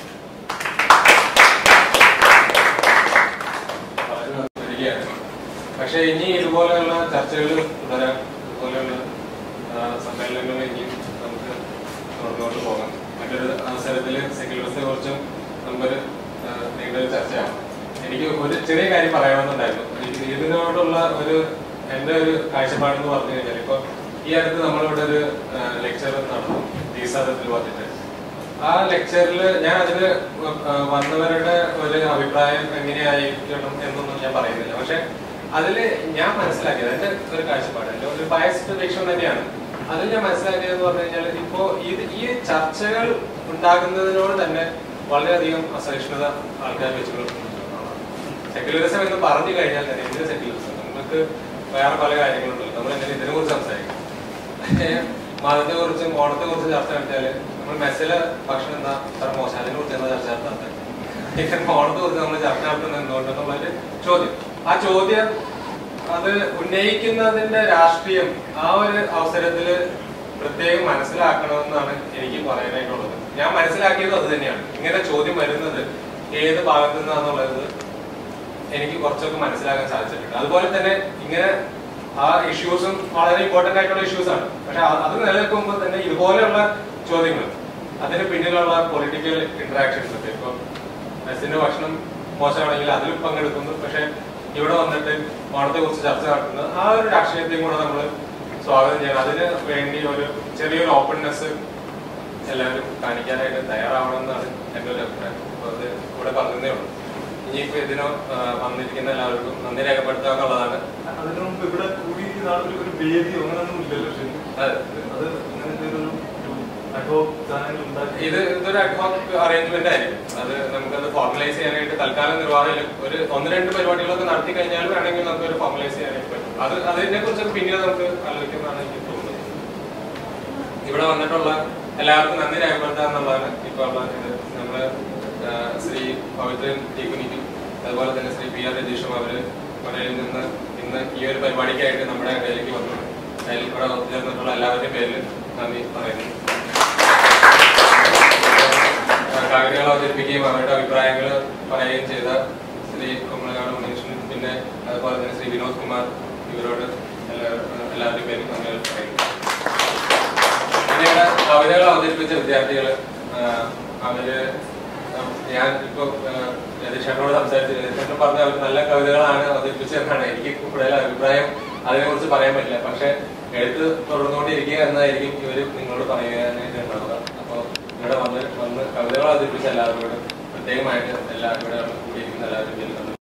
പക്ഷെ ഇനി ഇതുപോലെയുള്ള ചർച്ചകൾ തുടരാം, ഇതുപോലെയുള്ള സമ്മേളനങ്ങൾ ഇനിയും നമുക്ക് തുടർന്നുകൊണ്ട് പോകാം. മറ്റൊരു അവസരത്തിൽ സെക്യുലറിസത്തെ കുറിച്ചും നമുക്കൊരു നീണ്ടൊരു ചർച്ചയാണ്. എനിക്ക് ഒരു ചെറിയ കാര്യം പറയണമെന്നുണ്ടായിരുന്നു. ഇതിനോടുള്ള എൻ്റെ ഒരു കാഴ്ചപ്പാടെന്ന് പറഞ്ഞു കഴിഞ്ഞാൽ, ഇപ്പോൾ ഈ അടുത്ത് നമ്മളിവിടെ ഒരു ലെക്ചർ നടന്നു ദീസാദത്തിൽ പറഞ്ഞിട്ട്. ആ ലെക്ചറിൽ ഞാൻ അതിന് വന്നവരുടെ ഒരു അഭിപ്രായം എങ്ങനെയായിരിക്കണം എന്നൊന്നും ഞാൻ പറയുന്നില്ല. പക്ഷെ അതിൽ ഞാൻ മനസ്സിലാക്കിയത് എൻ്റെ ഒരു കാഴ്ചപ്പാട്, എൻ്റെ ഒരു ബയസ്ഡ് വീക്ഷണം തന്നെയാണ്. അതിൽ ഞാൻ മനസ്സിലാക്കിയതെന്ന് പറഞ്ഞു കഴിഞ്ഞാൽ, ഇപ്പോൾ ഈ ചർച്ചകൾ ഉണ്ടാകുന്നതിനോട് തന്നെ വളരെയധികം അസഹിഷ്ണുത ആൾക്കാർ വെച്ചുകൊടുക്കുന്നു. സെക്യുലറിസം എന്ന് പറഞ്ഞു കഴിഞ്ഞാൽ തന്നെ എന്തിന് സെക്യുലറിസം? നമുക്ക് വേറെ പല കാര്യങ്ങളുണ്ടല്ലോ. നമ്മൾ എങ്ങനെ ഇതിനെ കുറിച്ച് സംസാരിക്കും? മതത്തെ കുറിച്ചും ഓണത്തെ കുറിച്ച് ചർച്ച നടത്തിയാൽ നമ്മൾ മെസ്സിലെ ഭക്ഷണം എന്താ അത്ര മോശം, അതിനെ കുറിച്ച് എന്താ ചർച്ച നടത്താത്തത്? ഓണത്തെ കുറിച്ച് നമ്മൾ ചർച്ച നടത്തുന്നത് എന്തുകൊണ്ടെന്നുള്ളൊരു ചോദ്യം. ആ ചോദ്യം അത് ഉന്നയിക്കുന്നതിന്റെ രാഷ്ട്രീയം ആ ഒരു അവസരത്തിൽ പ്രത്യേകം മനസ്സിലാക്കണമെന്നാണ് എനിക്ക് പറയാനായിട്ടുള്ളത്. ഞാൻ മനസ്സിലാക്കിയതും അത് തന്നെയാണ്. ഇങ്ങനെ ചോദ്യം വരുന്നത് ഏത് ഭാഗത്തു നിന്നാന്നുള്ളത് എനിക്ക് കുറച്ചൊക്കെ മനസ്സിലാക്കാൻ സാധിച്ചിട്ടുണ്ട്. അതുപോലെ തന്നെ ഇങ്ങനെ ആ ഇഷ്യൂസും വളരെ ഇമ്പോർട്ടന്റ് ആയിട്ടുള്ള ഇഷ്യൂസ് ആണ്. പക്ഷെ അത് നിലനിൽക്കുമ്പോൾ തന്നെ ഇതുപോലെയുള്ള ചോദ്യങ്ങൾ, അതിന് പിന്നിലുള്ള പൊളിറ്റിക്കൽ ഇന്ററാക്ഷൻസ് ഒക്കെ, ഇപ്പൊ മെസ്സിന്റെ ഭക്ഷണം മോശമാണെങ്കിൽ അതിൽ പങ്കെടുക്കുന്നു, പക്ഷെ ഇവിടെ വന്നിട്ട് ഓണത്തെ കുറിച്ച് ചർച്ച നടത്തുന്നത് ആ ഒരു രാഷ്ട്രീയത്തെയും കൂടെ നമ്മൾ സ്വാഗതം ചെയ്യണം. അതിന് വേണ്ടി ഒരു ചെറിയൊരു ഓപ്പൺനെസ് എല്ലാവരും കാണിക്കാനായിട്ട് തയ്യാറാവണമെന്നാണ് എൻ്റെ ഒരു അഭിപ്രായം. അപ്പോൾ അത് ഇവിടെ പറഞ്ഞതേ ഉള്ളൂ. ഇനിയിപ്പോൾ ഇതിനോ വന്നിരിക്കുന്ന എല്ലാവർക്കും നന്ദി രേഖപ്പെടുത്തുക എന്നുള്ളതാണ്. അതിനു മുമ്പ് ഇവിടെ കൂടിയിരിക്കുന്ന ആളുകൾക്ക് ഒരു വേദിയോ അങ്ങനെയൊന്നും ഇല്ലല്ലോ ശരിക്കും. അത് അങ്ങനത്തെ ഒരു ഇതൊരു അഡ്ഹോക് അറേഞ്ച്മെന്റ് ആയിരിക്കും. അത് നമുക്കത് ഫോർമലൈസ് ചെയ്യാനായിട്ട് തൽക്കാലം നിർവ്വാഹമില്ല. ഒരു 1-2 പരിപാടികളൊക്കെ നടത്തി കഴിഞ്ഞാൽ വേണമെങ്കിൽ നമുക്ക് ഒരു ഫോർമലൈസ് ചെയ്യാനായിട്ട് പറ്റും. അതിനെ കുറിച്ച് പിന്നീട് നമുക്ക് ആലോചിക്കുന്നതാണ് എനിക്ക് തോന്നുന്നത്. ഇവിടെ വന്നിട്ടുള്ള എല്ലാവർക്കും നന്ദി രേഖപ്പെടുത്തുക എന്നുള്ളതാണ് ഇപ്പോൾ ഉള്ള ഇത്. നമ്മള് ശ്രീ പവിത്രൻ ടീക്കുനിക്കും അതുപോലെ തന്നെ ശ്രീ PR രജീഷും അവര് പുറയിൽ നിന്ന് ഇന്ന് ഈ ഒരു പരിപാടിക്കായിട്ട് നമ്മുടെ ഇടയിലേക്ക് വന്നു. അതിൽ ഇവിടെ ഒത്തുചേർന്നിട്ടുള്ള എല്ലാവരുടെയും പേരിൽ നന്ദി പറയുന്നു. കാര്യങ്ങൾ അവതരിപ്പിക്കുകയും അവരുടെ അഭിപ്രായങ്ങൾ പറയുകയും ചെയ്ത ശ്രീ കുമ്മളങ്ങാട് ഉണ്ണീഷനും പിന്നെ അതുപോലെ തന്നെ ശ്രീ വിനോദ് കുമാർ ഇവരോട് എല്ലാവരുടെയും പേരിൽ നന്ദി പറയുന്നു. പിന്നീട് കവിതകൾ അവതരിപ്പിച്ച വിദ്യാർത്ഥികൾ അവര് ഞാൻ ഇപ്പൊ രതീഷേട്ടനോട് സംസാരിച്ചു. രതീഷേട്ടൻ പറഞ്ഞ അവർ നല്ല കവിതകളാണ് അവതരിപ്പിച്ചതെന്നാണ്. എനിക്ക് കൂടുതൽ അഭിപ്രായം അതിനെ കുറിച്ച് പറയാൻ പറ്റില്ല. പക്ഷെ എഴുത്ത് തുടർന്നുകൊണ്ടിരിക്കുക എന്നതായിരിക്കും ഇവർ നിങ്ങളോട് പറയാനായിട്ട് ഉണ്ടാവുക. അപ്പോൾ ഇവിടെ വന്ന് കവിതകൾ അവതരിപ്പിച്ച എല്ലാവരോടും പ്രത്യേകമായിട്ട് എല്ലാവരും ഇവിടെ കൂടിയിരിക്കുന്ന എല്ലാവരും